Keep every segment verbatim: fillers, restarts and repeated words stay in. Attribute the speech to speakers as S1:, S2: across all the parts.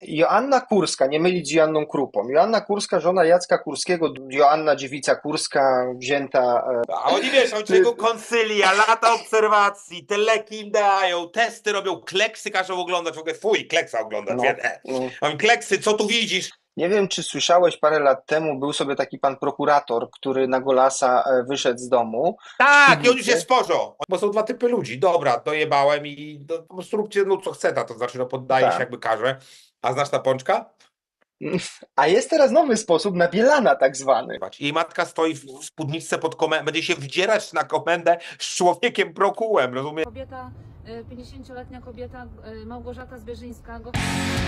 S1: Joanna Kurska, nie mylić z Joanną Krupą. Joanna Kurska, żona Jacka Kurskiego, Joanna dziewica Kurska, wzięta.
S2: A oni wiesz, oni człowieku konsylia, lata obserwacji, te leki im dają, testy robią, kleksy każą oglądać, w ogóle fuj, kleksa oglądać,
S1: No,
S2: wie, e.
S1: no.
S2: A oni, kleksy, co tu widzisz?
S1: Nie wiem, czy słyszałeś, parę lat temu był sobie taki pan prokurator, który na golasa e, wyszedł z domu w
S2: Tak, i on już
S1: piwnicy.
S2: jest sporzo, bo są dwa typy ludzi, dobra, dojebałem i do, po prostu róbcie, no co chce ta, to znaczy, no poddaje się
S1: Tak.
S2: jakby karze. A znasz ta pączka?
S1: A jest teraz nowy sposób na Bielana tak zwany.
S2: Jej matka stoi w spódniczce pod komendą, będzie się wdzierać na komendę z człowiekiem prokułem, rozumiesz?
S3: Kobieta, y, pięćdziesięcioletnia kobieta, y, Małgorzata Zwierzyńska. go-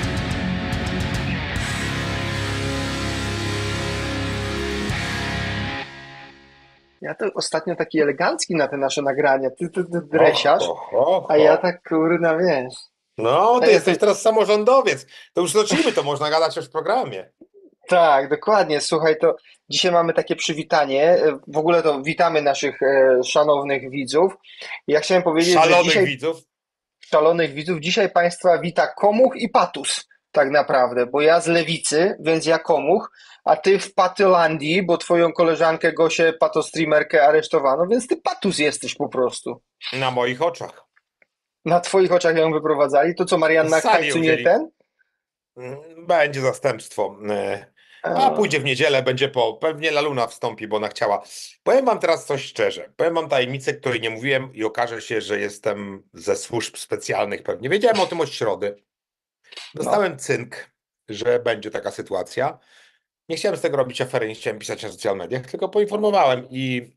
S1: Ja to ostatnio taki elegancki na te nasze nagrania. Ty, ty, ty dresiarz,
S2: Ho, ho, ho,
S1: a ja
S2: ho.
S1: tak kurna wiesz.
S2: No, ty
S1: Ej,
S2: jesteś
S1: to-
S2: teraz samorządowiec. To już zacznijmy, to można gadać już w programie.
S1: Tak, dokładnie. Słuchaj, to dzisiaj mamy takie przywitanie. E, W ogóle to witamy naszych e, szanownych widzów. Ja chciałem powiedzieć, że
S2: Szalonych
S1: dzisiaj
S2: widzów.
S1: szalonych widzów, dzisiaj Państwa wita Komuch i Patus, tak naprawdę, bo ja z lewicy, więc ja Komuch, a Ty w Patylandii, bo Twoją koleżankę Gosię, patostreamerkę aresztowano, więc Ty Patus jesteś po prostu.
S2: Na moich oczach.
S1: Na Twoich oczach ją wyprowadzali, to co Marianna
S2: Z sali ją
S1: Kajcu nie
S2: wzięli.
S1: ten?
S2: Mm, Będzie zastępstwo. E, A
S1: A,
S2: pójdzie w niedzielę, będzie po. Pewnie Laluna wstąpi, bo ona chciała. Powiem wam teraz coś szczerze. Powiem wam tajemnicę, której nie mówiłem i okaże się, że jestem ze służb specjalnych pewnie. Wiedziałem o tym od środy.
S1: no.
S2: Dostałem cynk, że będzie taka sytuacja. Nie chciałem z tego robić afery, nie chciałem pisać na social mediach, tylko poinformowałem i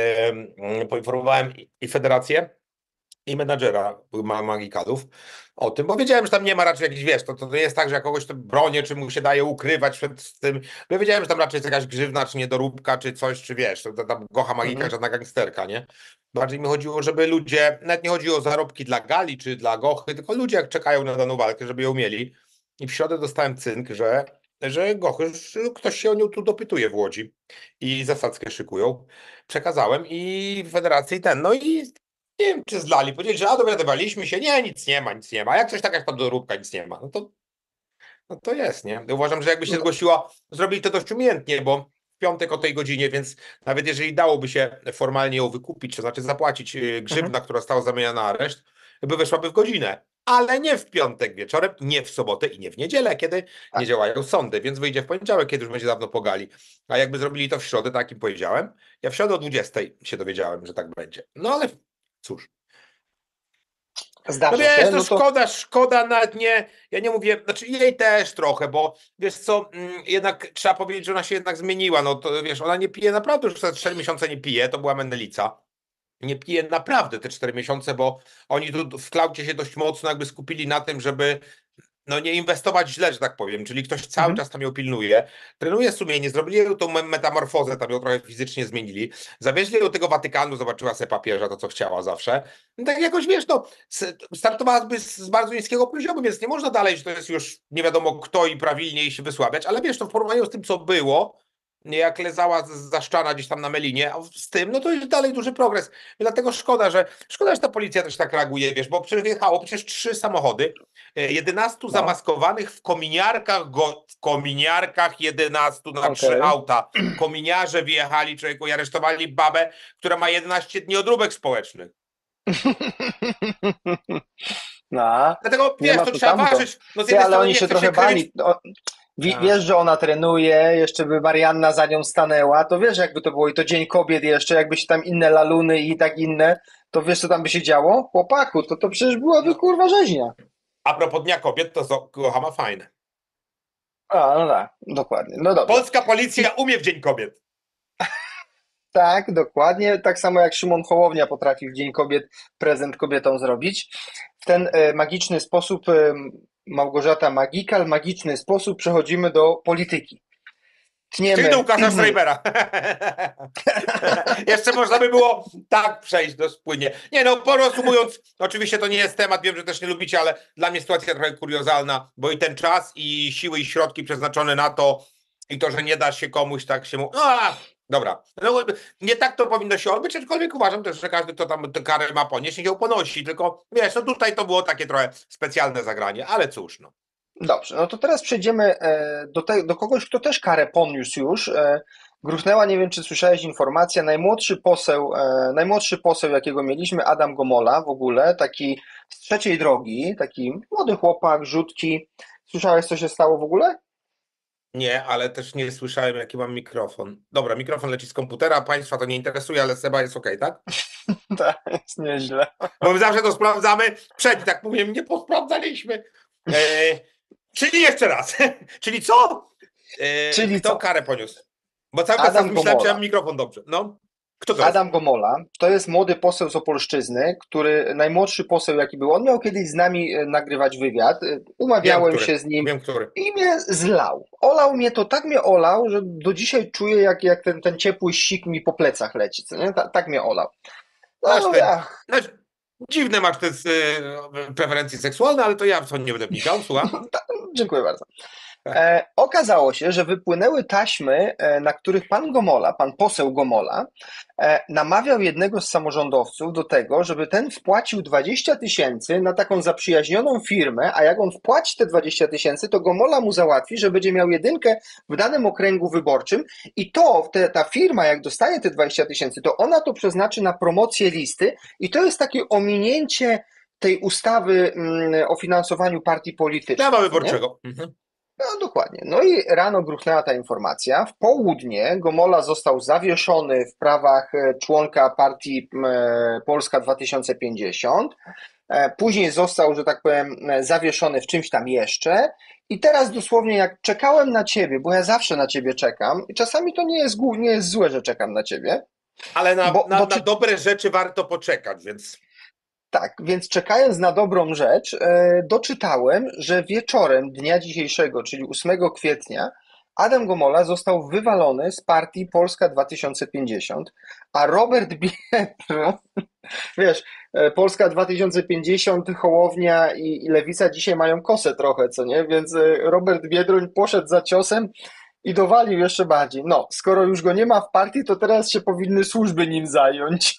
S2: e, poinformowałem i, i federację, i menadżera ma- magikadów o tym, bo wiedziałem, że tam nie ma raczej jakichś, wiesz, to, to nie jest tak, że ja kogoś to bronię, czy mu się daje ukrywać przed tym, bo ja wiedziałem, że tam raczej jest jakaś grzywna, czy niedoróbka, czy coś, czy wiesz, to, to tam Gocha Magika,
S1: Mhm.
S2: żadna gangsterka, nie? Bardziej mi chodziło, żeby ludzie, nawet nie chodziło o zarobki dla Gali, czy dla Gochy, tylko ludzie jak czekają na daną walkę, żeby ją mieli. I w środę dostałem cynk, że, że Gochy, że ktoś się o nią tu dopytuje w Łodzi i zasadzkę szykują. Przekazałem i federacji ten, no i nie wiem, czy zlali. Powiedzieli, że a dowiadywaliśmy się, nie, nic nie ma, nic nie ma. A jak coś taka jest doróbka, nic nie ma. No to, no to jest, nie? Uważam, że jakby się
S1: No,
S2: zgłosiła, zrobili to dość umiejętnie, bo w piątek o tej godzinie, więc nawet jeżeli dałoby się formalnie ją wykupić, to znaczy zapłacić yy,
S1: mhm.
S2: grzywna, która została zamieniona na areszt, by weszłaby w godzinę. Ale nie w piątek wieczorem, nie w sobotę i nie w niedzielę, kiedy
S1: A,
S2: nie działają sądy, więc wyjdzie w poniedziałek, kiedy już będzie dawno pogali. A jakby zrobili to w środę, tak jak im powiedziałem, ja w środę o dwudziestej się dowiedziałem, że tak będzie. No ale cóż. No
S1: Zdarza
S2: wiesz,
S1: się,
S2: to
S1: no to
S2: szkoda, szkoda nawet nie, ja nie mówię, znaczy jej też trochę, bo wiesz co, mm, jednak trzeba powiedzieć, że ona się jednak zmieniła, no to wiesz, ona nie pije, naprawdę już te cztery miesiące nie pije, to była Menelica, nie pije naprawdę te cztery miesiące, bo oni tu w klaucie się dość mocno jakby skupili na tym, żeby no nie inwestować źle, że tak powiem, czyli ktoś cały
S1: mhm.
S2: czas tam ją pilnuje, trenuje sumienie, zrobili jej tą me- metamorfozę, tam ją trochę fizycznie zmienili, zawieźli ją do tego Watykanu, zobaczyła sobie papieża, to co chciała zawsze, no tak jakoś wiesz, no s- startowała z, z bardzo niskiego poziomu, więc nie można dalej, że to jest już nie wiadomo kto i prawilnie jej się wysławiać, ale wiesz, to w porównaniu z tym, co było, jak lezała z- zaszczana gdzieś tam na melinie, a z tym, no to jest dalej duży progres. I dlatego szkoda, że szkoda, że ta policja też tak reaguje, wiesz, bo przyjechało przecież trzy samochody, e, jedenastu
S1: No,
S2: zamaskowanych w kominiarkach, go, w kominiarkach jedenastu na trzy
S1: okej.
S2: auta. Kominiarze wjechali, człowieku, i aresztowali babę, która ma jedenaście dni odróbek społecznych.
S1: No,
S2: Dlatego,
S1: nie
S2: wiesz,
S1: ma
S2: to
S1: tu
S2: trzeba
S1: tamto.
S2: ważyć. No z
S1: Ty,
S2: jednej
S1: ale
S2: strony
S1: oni
S2: nie
S1: się
S2: chcę się
S1: trochę
S2: kryć.
S1: bali. O, wi-
S2: A.
S1: wiesz, że ona trenuje, jeszcze by Marianna za nią stanęła, to wiesz, jakby to było i to Dzień Kobiet jeszcze, jakby się tam inne laluny i tak inne, to wiesz, co tam by się działo? Chłopaku, to to przecież byłaby
S2: No.
S1: kurwa rzeźnia.
S2: A propos Dnia Kobiet, to zo- kocha ma fajne.
S1: A, no tak, dokładnie. No dobrze.
S2: Polska policja umie w Dzień Kobiet.
S1: Tak, dokładnie. Tak samo jak Szymon Hołownia potrafi w Dzień Kobiet prezent kobietom zrobić. W ten e, magiczny sposób e, Małgorzata Magikal, magiczny sposób przechodzimy do polityki.
S2: Czyli do
S1: Tniemy.
S2: Łukasza Schreibera. Jeszcze można by było tak przejść do spłynie. Nie no, porozumując, oczywiście to nie jest temat, wiem, że też nie lubicie, ale dla mnie sytuacja trochę kuriozalna, bo i ten czas, i siły, i środki przeznaczone na to, i to, że nie da się komuś tak się mu... A, dobra. No, nie tak to powinno się odbyć, aczkolwiek uważam też, że każdy, kto tam tę karę ma ponieść, niech ją ponosi, tylko wiesz, no tutaj to było takie trochę specjalne zagranie, ale cóż, no.
S1: Dobrze, no to teraz przejdziemy e, do, te, do kogoś, kto też karę poniósł już. E, Gruchnęła, nie wiem czy słyszałeś informację, najmłodszy poseł, e, najmłodszy poseł jakiego mieliśmy, Adam Gomola w ogóle, taki z trzeciej drogi, taki młody chłopak, rzutki. Słyszałeś co się stało w ogóle?
S2: Nie, ale też nie słyszałem, jaki mam mikrofon. Dobra, mikrofon leci z komputera, państwa to nie interesuje, ale Seba jest okej, tak?
S1: Tak, jest nieźle.
S2: Bo my zawsze to sprawdzamy przed, tak mówię, nie posprawdzaliśmy. E, czyli jeszcze raz. Czyli co? E,
S1: Czyli
S2: kto
S1: co?
S2: karę poniósł? Bo cały czas
S1: Adam
S2: tak myślałem, czy
S1: Gomola.
S2: mam mikrofon dobrze. No, kto to jest?
S1: Adam Gomola to jest młody poseł z Opolszczyzny, który najmłodszy poseł jaki był. On miał kiedyś z nami e, nagrywać wywiad. E,
S2: Wiem,
S1: Umawiałem
S2: który.
S1: się z nim
S2: Wiem, który.
S1: i mnie zlał. Olał mnie to, tak mnie olał, że do dzisiaj czuję, jak, jak ten, ten ciepły sik mi po plecach leci. Co nie? Ta, tak mnie olał. No,
S2: Masz
S1: no
S2: te,
S1: ja,
S2: znaczy, dziwne masz te e, preferencje seksualne, ale to ja w to nie będę wnikał, słucham.
S1: dziękuję bardzo. E, okazało się, że wypłynęły taśmy, e, na których pan Gomola, pan poseł Gomola, e, namawiał jednego z samorządowców do tego, żeby ten wpłacił dwadzieścia tysięcy na taką zaprzyjaźnioną firmę, a jak on wpłaci te dwadzieścia tysięcy, to Gomola mu załatwi, że będzie miał jedynkę w danym okręgu wyborczym i to, te, ta firma, jak dostaje te dwadzieścia tysięcy, to ona to przeznaczy na promocję listy i to jest takie ominięcie tej ustawy mm, o finansowaniu partii politycznych.
S2: Prawa
S1: nie?
S2: wyborczego. Mhm.
S1: No dokładnie. No i rano gruchnęła ta informacja. W południe Gomola został zawieszony w prawach e, członka partii e, Polska dwa tysiące pięćdziesiąt. E, Później został, że tak powiem, e, zawieszony w czymś tam jeszcze. I teraz dosłownie jak czekałem na ciebie, bo ja zawsze na ciebie czekam i czasami to nie jest, głu- nie jest złe, że czekam na ciebie.
S2: Ale na,
S1: Bo
S2: na,
S1: doczy-
S2: na dobre rzeczy warto poczekać, więc
S1: Tak, więc czekając na dobrą rzecz, e, doczytałem, że wieczorem dnia dzisiejszego, czyli ósmego kwietnia, Adam Gomola został wywalony z partii Polska dwa tysiące pięćdziesiąt, a Robert Biedroń, wiesz, e, Polska dwa tysiące pięćdziesiąt, Hołownia i, i Lewica dzisiaj mają kosę trochę, co nie? Więc e, Robert Biedroń poszedł za ciosem i dowalił jeszcze bardziej. No, skoro już go nie ma w partii, to teraz się powinny służby nim zająć.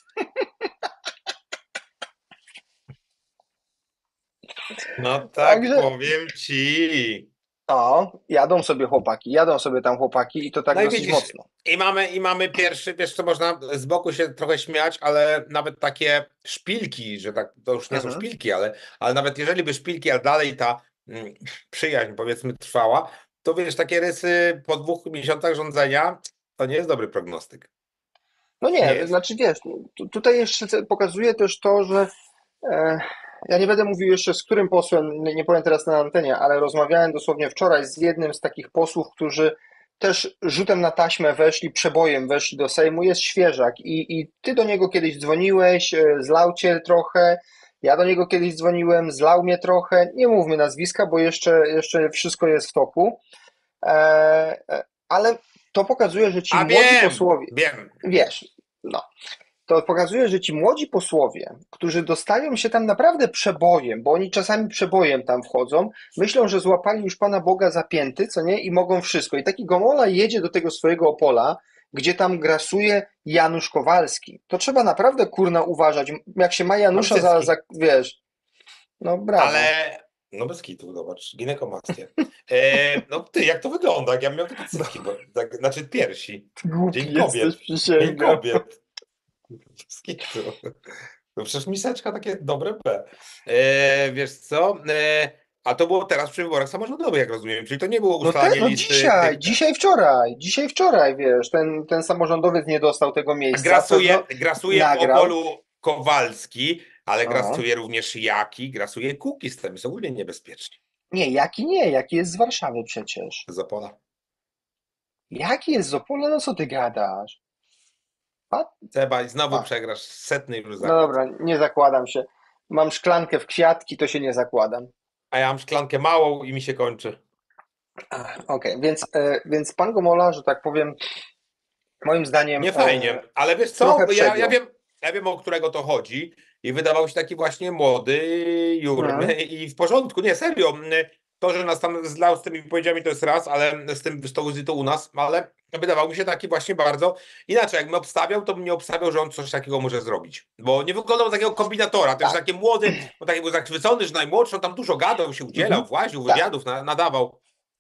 S2: no tak
S1: Także-
S2: powiem ci.
S1: O, jadą sobie chłopaki, jadą sobie tam chłopaki i to tak
S2: No i
S1: dosyć
S2: widzisz,
S1: mocno.
S2: I mamy, I mamy pierwszy, wiesz co, można z boku się trochę śmiać, ale nawet takie szpilki, że tak, to już nie są
S1: Mhm.
S2: szpilki, ale, ale nawet jeżeli by szpilki, a dalej ta mm, przyjaźń powiedzmy trwała, to wiesz, takie rysy po dwóch miesiącach rządzenia, to nie jest dobry prognostyk.
S1: No nie,
S2: Nie jest.
S1: znaczy wiesz, no, tu- tutaj jeszcze te- pokazuje też to, że e, ja nie będę mówił jeszcze z którym posłem, nie nie powiem teraz na antenie, ale rozmawiałem dosłownie wczoraj z jednym z takich posłów, którzy też rzutem na taśmę weszli, przebojem weszli do Sejmu, jest świeżak i, i ty do niego kiedyś dzwoniłeś, e, zlał cię trochę, ja do niego kiedyś dzwoniłem, zlał mnie trochę, nie mówmy nazwiska, bo jeszcze, jeszcze wszystko jest w toku, e, e, ale to pokazuje, że ci
S2: A
S1: młodzi
S2: wiem,
S1: posłowie,
S2: wiem.
S1: wiesz, no, to pokazuje, że ci młodzi posłowie, którzy dostają się tam naprawdę przebojem, bo oni czasami przebojem tam wchodzą, myślą, że złapali już Pana Boga za pięty, co nie, i mogą wszystko. I taki Gomola jedzie do tego swojego Opola, gdzie tam grasuje Janusz Kowalski. To trzeba naprawdę, kurna, uważać. Jak się ma Janusza za, za wiesz, no brawo.
S2: Ale, no bez kitu, zobacz, ginekomastia. E, no ty, jak to wygląda? Jak ja miał takie cycki, bo, tak, znaczy piersi.
S1: Głupi
S2: Dzień kobiet.
S1: jesteś,
S2: Dzień
S1: przysięgam.
S2: kobiet. Bez kitu. No przecież miseczka takie dobre P. E, wiesz co? E, a to było teraz przy wyborach samorządowych, jak rozumiem, czyli to nie było
S1: No,
S2: ustalanie
S1: te, no
S2: listy.
S1: dzisiaj,
S2: tych-
S1: dzisiaj, wczoraj, dzisiaj, wczoraj, wiesz, ten, ten samorządowiec nie dostał tego miejsca.
S2: Grasuje,
S1: Pewno-
S2: grasuje w
S1: nagrał.
S2: Opolu Kowalski, ale
S1: Aha.
S2: grasuje również Jaki, grasuje Kukiz, to jest ogólnie niebezpiecznie
S1: Nie, Jaki nie, Jaki jest z Warszawy przecież.
S2: z Opola.
S1: Jaki jest z Opola? No co ty gadasz?
S2: Seba, i znowu
S1: A.
S2: przegrasz setny już
S1: No
S2: zakład.
S1: dobra, nie zakładam się. Mam szklankę w kwiatki, to się nie zakładam.
S2: A ja mam szklankę małą i mi się kończy.
S1: Ach, Okej, więc, e, więc pan Gomola, że tak powiem, moim zdaniem...
S2: Nie fajnie,
S1: e,
S2: ale wiesz co,
S1: trochę
S2: ja, ja,
S1: przegiął.
S2: wiem, ja wiem, o którego to chodzi i wydawał się taki właśnie młody, jurny
S1: Mhm.
S2: i w porządku, nie, serio. To, że nas tam zlał z tymi wypowiedziami, to jest raz, ale z tym z tą to u nas, ale wydawał mi się taki właśnie bardzo inaczej. Jakbym obstawiał, to bym nie obstawiał, że on coś takiego może zrobić. Bo nie wyglądał na takiego kombinatora, też
S1: Tak.
S2: taki młody, on taki był zachwycony, że najmłodszy, on tam dużo gadał, się udzielał,
S1: Mhm.
S2: właził,
S1: Tak.
S2: wywiadów, na, nadawał.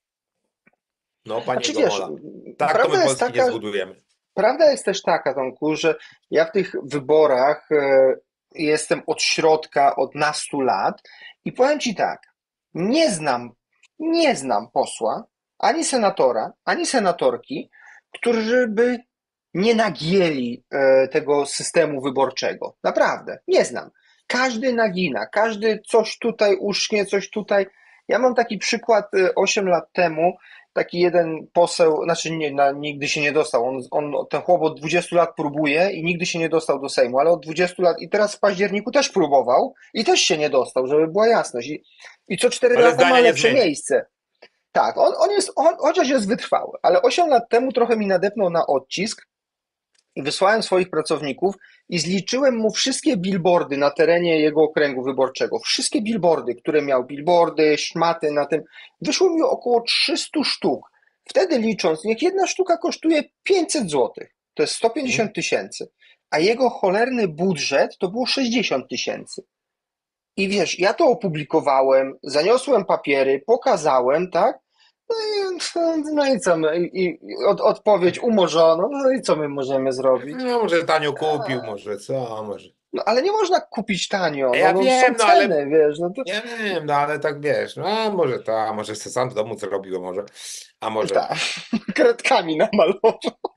S2: No, panie
S1: Znaczy wiesz,
S2: Gomola, tak to
S1: prawda
S2: my
S1: jest
S2: Polski nie
S1: taka,
S2: zbudujemy.
S1: prawda jest też taka, Tomku, że ja w tych wyborach e, jestem od środka, od nastu lat i powiem ci tak, nie znam, nie znam posła, ani senatora, ani senatorki, którzy by nie nagięli e, tego systemu wyborczego. Naprawdę, nie znam. Każdy nagina, każdy coś tutaj usznie, coś tutaj. Ja mam taki przykład e, osiem lat temu, taki jeden poseł, znaczy nie, na, nigdy się nie dostał. On, on, ten chłop od dwudziestu lat próbuje i nigdy się nie dostał do Sejmu, ale od dwudziestu lat i teraz w październiku też próbował i też się nie dostał, żeby była jasność. I, i co cztery
S2: Ale
S1: lata ma
S2: zdania nie
S1: lepsze
S2: zmieni.
S1: miejsce. Tak, on, on jest, on, chociaż jest wytrwały, ale osiem lat temu trochę mi nadepnął na odcisk i wysłałem swoich pracowników i zliczyłem mu wszystkie billboardy na terenie jego okręgu wyborczego. Wszystkie billboardy, które miał, billboardy, szmaty na tym. Wyszło mi około trzysta sztuk. Wtedy licząc, niech jedna sztuka kosztuje pięćset złotych. To jest sto pięćdziesiąt tysięcy. A jego cholerny budżet to było sześćdziesiąt tysięcy. I wiesz, ja to opublikowałem, zaniosłem papiery, pokazałem, tak? No i, no i co my, i, i od, odpowiedź umorzono, no i co my możemy zrobić?
S2: No, może tanio kupił, może co, może.
S1: No ale nie można kupić tanio,
S2: Ja
S1: no, no
S2: wiem,
S1: są
S2: no, ale-
S1: ceny, wiesz, no to
S2: Nie wiem, no ale tak wiesz, no a może to, a może se sam w domu zrobiło, może, a może
S1: tak, kredkami namalował.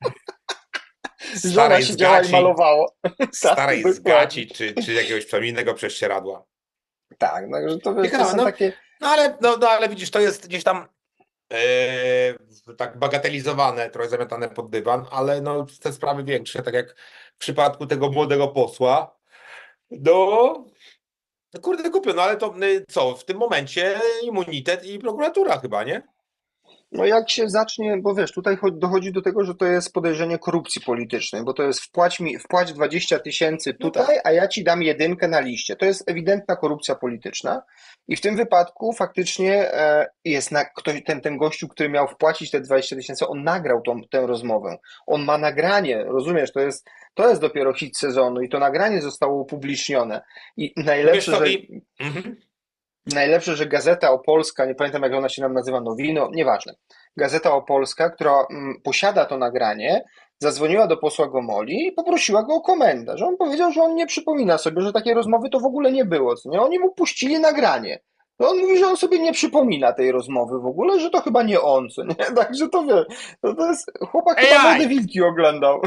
S1: Żona
S2: starej z
S1: siedziała i
S2: gaci,
S1: malowała.
S2: starej
S1: Tak,
S2: z gaci, czy, czy jakiegoś przemiennego prześcieradła.
S1: Tak, także to, wiesz, to
S2: Ciekawe,
S1: są
S2: no.
S1: takie,
S2: No ale, no, no ale widzisz, to jest gdzieś tam e, tak bagatelizowane, trochę zamiatane pod dywan, ale no te sprawy większe, tak jak w przypadku tego młodego posła, no, no kurde kupią, no ale to y, co, w tym momencie immunitet i prokuratura chyba, nie?
S1: no jak się zacznie, bo wiesz, tutaj cho- dochodzi do tego, że to jest podejrzenie korupcji politycznej, bo to jest wpłać mi, wpłać dwadzieścia tysięcy
S2: No
S1: tutaj, a ja ci dam jedynkę na liście. To jest ewidentna korupcja polityczna i w tym wypadku faktycznie e, jest na, ktoś, ten, ten gościu, który miał wpłacić te dwadzieścia tysięcy, on nagrał tą, tę rozmowę. On ma nagranie, rozumiesz, to jest, to jest dopiero hit sezonu i to nagranie zostało upublicznione. I
S2: Wiesz
S1: najlepsze,
S2: co,
S1: że
S2: i... Mhm.
S1: Najlepsze, że Gazeta Opolska, nie pamiętam jak ona się nam nazywa, Nowino, nieważne. Gazeta Opolska, która mm, posiada to nagranie, zadzwoniła do posła Gomoli i poprosiła go o komentarz. On powiedział, że on nie przypomina sobie, że takiej rozmowy to w ogóle nie było. Co nie? Oni mu puścili nagranie. No on mówi, że on sobie nie przypomina tej rozmowy w ogóle, że to chyba nie on, co nie? Także to wie, to, to jest, chłopak chyba
S2: A I.
S1: Młode Wilki oglądał.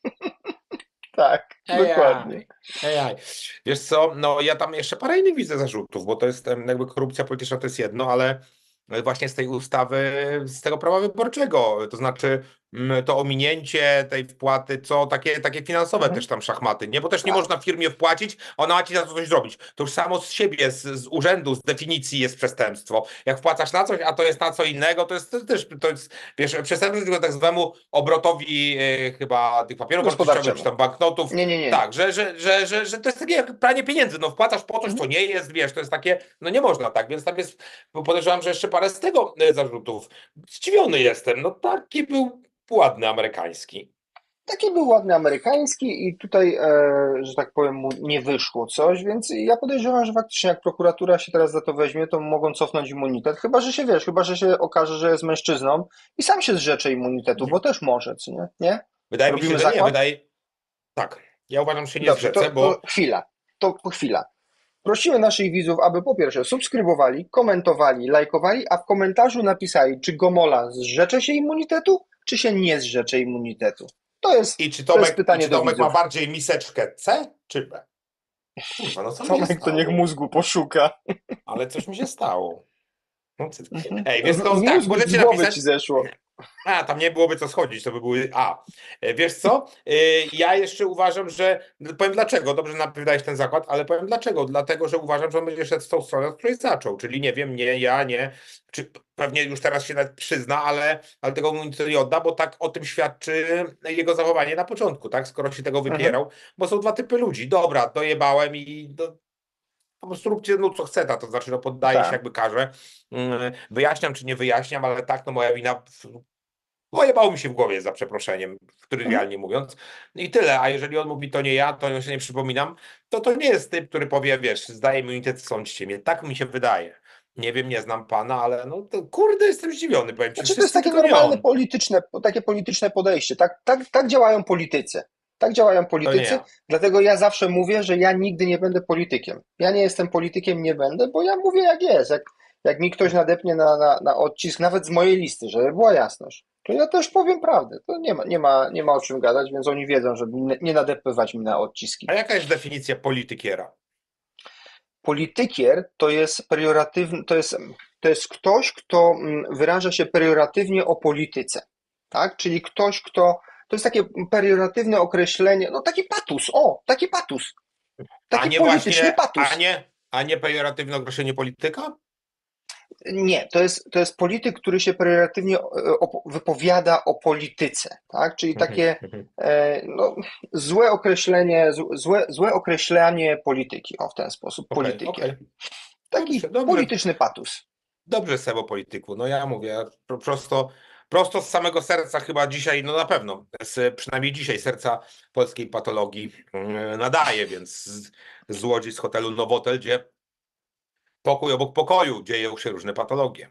S1: Tak, dokładnie.
S2: Ej, ej. Wiesz co, no ja tam jeszcze parę innych widzę zarzutów, bo to jest em, jakby korupcja polityczna to jest jedno, ale właśnie z tej ustawy, z tego prawa wyborczego, to znaczy mm, to ominięcie tej wpłaty, co takie, takie finansowe
S1: Mhm.
S2: też tam szachmaty, nie? Bo też nie
S1: Tak.
S2: można firmie wpłacić, ona ma ci za to coś zrobić. To już samo z siebie, z, z urzędu, z definicji jest przestępstwo. Jak wpłacasz na coś, a to jest na co innego, to jest to też, to jest, wiesz, przestępstwo tylko tak zwanemu obrotowi e, chyba tych papierów wartościowych,
S1: Gospodarczemu.
S2: czy tam banknotów.
S1: Nie, nie, nie.
S2: Tak, że, że, że, że, że to jest takie jak pranie pieniędzy, no wpłacasz po coś, co nie jest, wiesz, to jest takie, no nie można tak, więc tam jest, bo podejrzewam, że jeszcze parę z tego e, zarzutów. Zdziwiony jestem, no taki był ładny amerykański.
S1: Taki był ładny amerykański i tutaj, e, że tak powiem, mu nie wyszło coś, więc ja podejrzewam, że faktycznie jak prokuratura się teraz za to weźmie, to mogą cofnąć immunitet, chyba, że się wiesz, chyba, że się okaże, że jest mężczyzną i sam się zrzecze immunitetu, bo też może, co nie? Nie?
S2: Wydaje mi
S1: Robimy
S2: się, że nie,
S1: zakład?
S2: wydaje... Tak, ja uważam, że się nie
S1: Dobrze,
S2: zrzecę,
S1: to,
S2: bo...
S1: to chwila, to chwila. Prosimy naszych widzów, aby po pierwsze subskrybowali, komentowali, lajkowali, a w komentarzu napisali, czy Gomola zrzecze się immunitetu, czy się nie zrzecze immunitetu. To jest,
S2: I czy
S1: to jest
S2: Tomek, i
S1: pytanie
S2: czy
S1: do
S2: Tomek ma
S1: widzów.
S2: bardziej miseczkę C czy B? Kurwa, no co mi się
S1: Tomek to
S2: stało?
S1: niech mózgu poszuka.
S2: Ale coś mi się stało. No, ty...
S1: Mhm.
S2: Ej, więc
S1: Z,
S2: to
S1: z
S2: tak,
S1: mózgu,
S2: możecie
S1: z głowy
S2: napisać...
S1: ci zeszło.
S2: A, tam nie byłoby co schodzić, to by były A. E, Wiesz co? E, Ja jeszcze uważam, że. Powiem dlaczego, dobrze napisałeś ten zakład, ale powiem dlaczego. Dlatego, że uważam, że on będzie szedł w tą stronę, od której zaczął. Czyli nie wiem, nie, ja nie. Czy pewnie już teraz się nawet przyzna, ale, ale tego mu nic nie odda, bo tak o tym świadczy jego zachowanie na początku, tak? Skoro się tego
S1: Mhm.
S2: wypierał, bo są dwa typy ludzi. Dobra, dojebałem i. Do... po prostu róbcie no, co chce, ta, to znaczy no, poddaję
S1: Tak.
S2: się jakby karze. Mm, Wyjaśniam czy nie wyjaśniam, ale tak, no moja wina pojebało mi się w głowie, za przeproszeniem,
S1: Mhm.
S2: trywialnie mówiąc. I tyle, a jeżeli on mówi to nie ja, to ja się nie przypominam, to to nie jest typ, który powie, wiesz, zdaje immunitet, sądźcie mnie. Tak mi się wydaje. Nie wiem, nie znam pana, ale no to kurde, jestem zdziwiony, powiem ci,
S1: Znaczy, to jest
S2: wszyscy
S1: takie
S2: tylko nie
S1: normalne
S2: on.
S1: polityczne, takie polityczne podejście. Tak, tak, tak działają politycy. Tak działają
S2: To nie
S1: politycy,
S2: ja.
S1: dlatego ja zawsze mówię, że ja nigdy nie będę politykiem. Ja nie jestem politykiem, nie będę, bo ja mówię jak jest. Jak, jak mi ktoś nadepnie na, na, na odcisk, nawet z mojej listy, żeby była jasność, to ja też powiem prawdę. To nie ma, nie ma, nie ma o czym gadać, więc oni wiedzą, żeby nie nie nadepywać mi na odciski.
S2: A jaka jest definicja politykiera?
S1: Politykier to jest pejoratywny, to jest, to jest ktoś, kto mm, wyraża się pejoratywnie o polityce, tak? Czyli ktoś, kto, to jest takie pejoratywne określenie, no taki patus, o, taki patus,
S2: A
S1: taki
S2: nie
S1: polityczny
S2: właśnie,
S1: patus.
S2: a nie, a nie pejoratywne określenie polityka?
S1: Nie, to jest, to jest polityk, który się pejoratywnie e, opo- wypowiada o polityce, tak? Czyli
S2: Mhm,
S1: takie
S2: mhm.
S1: e, no, złe określenie, złe, złe złe określanie polityki, o w ten sposób,
S2: Okej,
S1: politykier.
S2: okej.
S1: Taki
S2: Dobrze, dobrze.
S1: polityczny patus.
S2: Dobrze, Sebo, polityku. No ja mówię, pro- prosto, prosto z samego serca chyba dzisiaj, no na pewno, z, przynajmniej dzisiaj serca polskiej patologii mm, nadaje, więc z, z Łodzi, z hotelu Nowotel, gdzie pokój obok pokoju dzieją się różne patologie.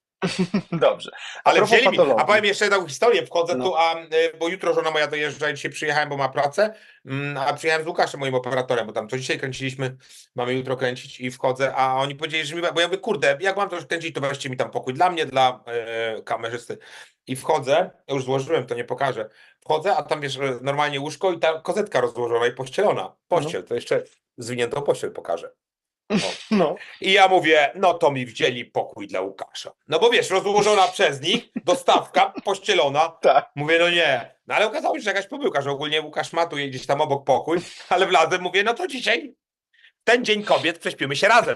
S1: Dobrze. A
S2: Ale
S1: propos
S2: wzięli mi, a
S1: patologii.
S2: powiem jeszcze taką historię, wchodzę
S1: No.
S2: tu, a, y, bo jutro żona moja dojeżdża i dzisiaj przyjechałem, bo ma pracę, mm, a przyjechałem z Łukaszem, moim operatorem, bo tam co dzisiaj kręciliśmy, mamy jutro kręcić i wchodzę, a oni powiedzieli, że mi, bo ja mówię, kurde, jak mam to już kręcić, to weźcie mi tam pokój dla mnie, dla e, kamerzysty. I wchodzę, ja już złożyłem, to nie pokażę, wchodzę, a tam wiesz, e, normalnie łóżko i ta kozetka rozłożona i pościelona, pościel, to jeszcze zwiniętą pościel pokażę. O.
S1: No,
S2: I ja mówię, no to mi wzięli pokój dla Łukasza. No bo wiesz, rozłożona przez nich, dostawka, pościelona.
S1: tak.
S2: Mówię, no nie. No ale okazało się, że jakaś pomyłka, że ogólnie Łukasz ma tu gdzieś tam obok pokój, ale wlazłem, mówię, no to dzisiaj, w ten dzień kobiet, prześpimy się razem.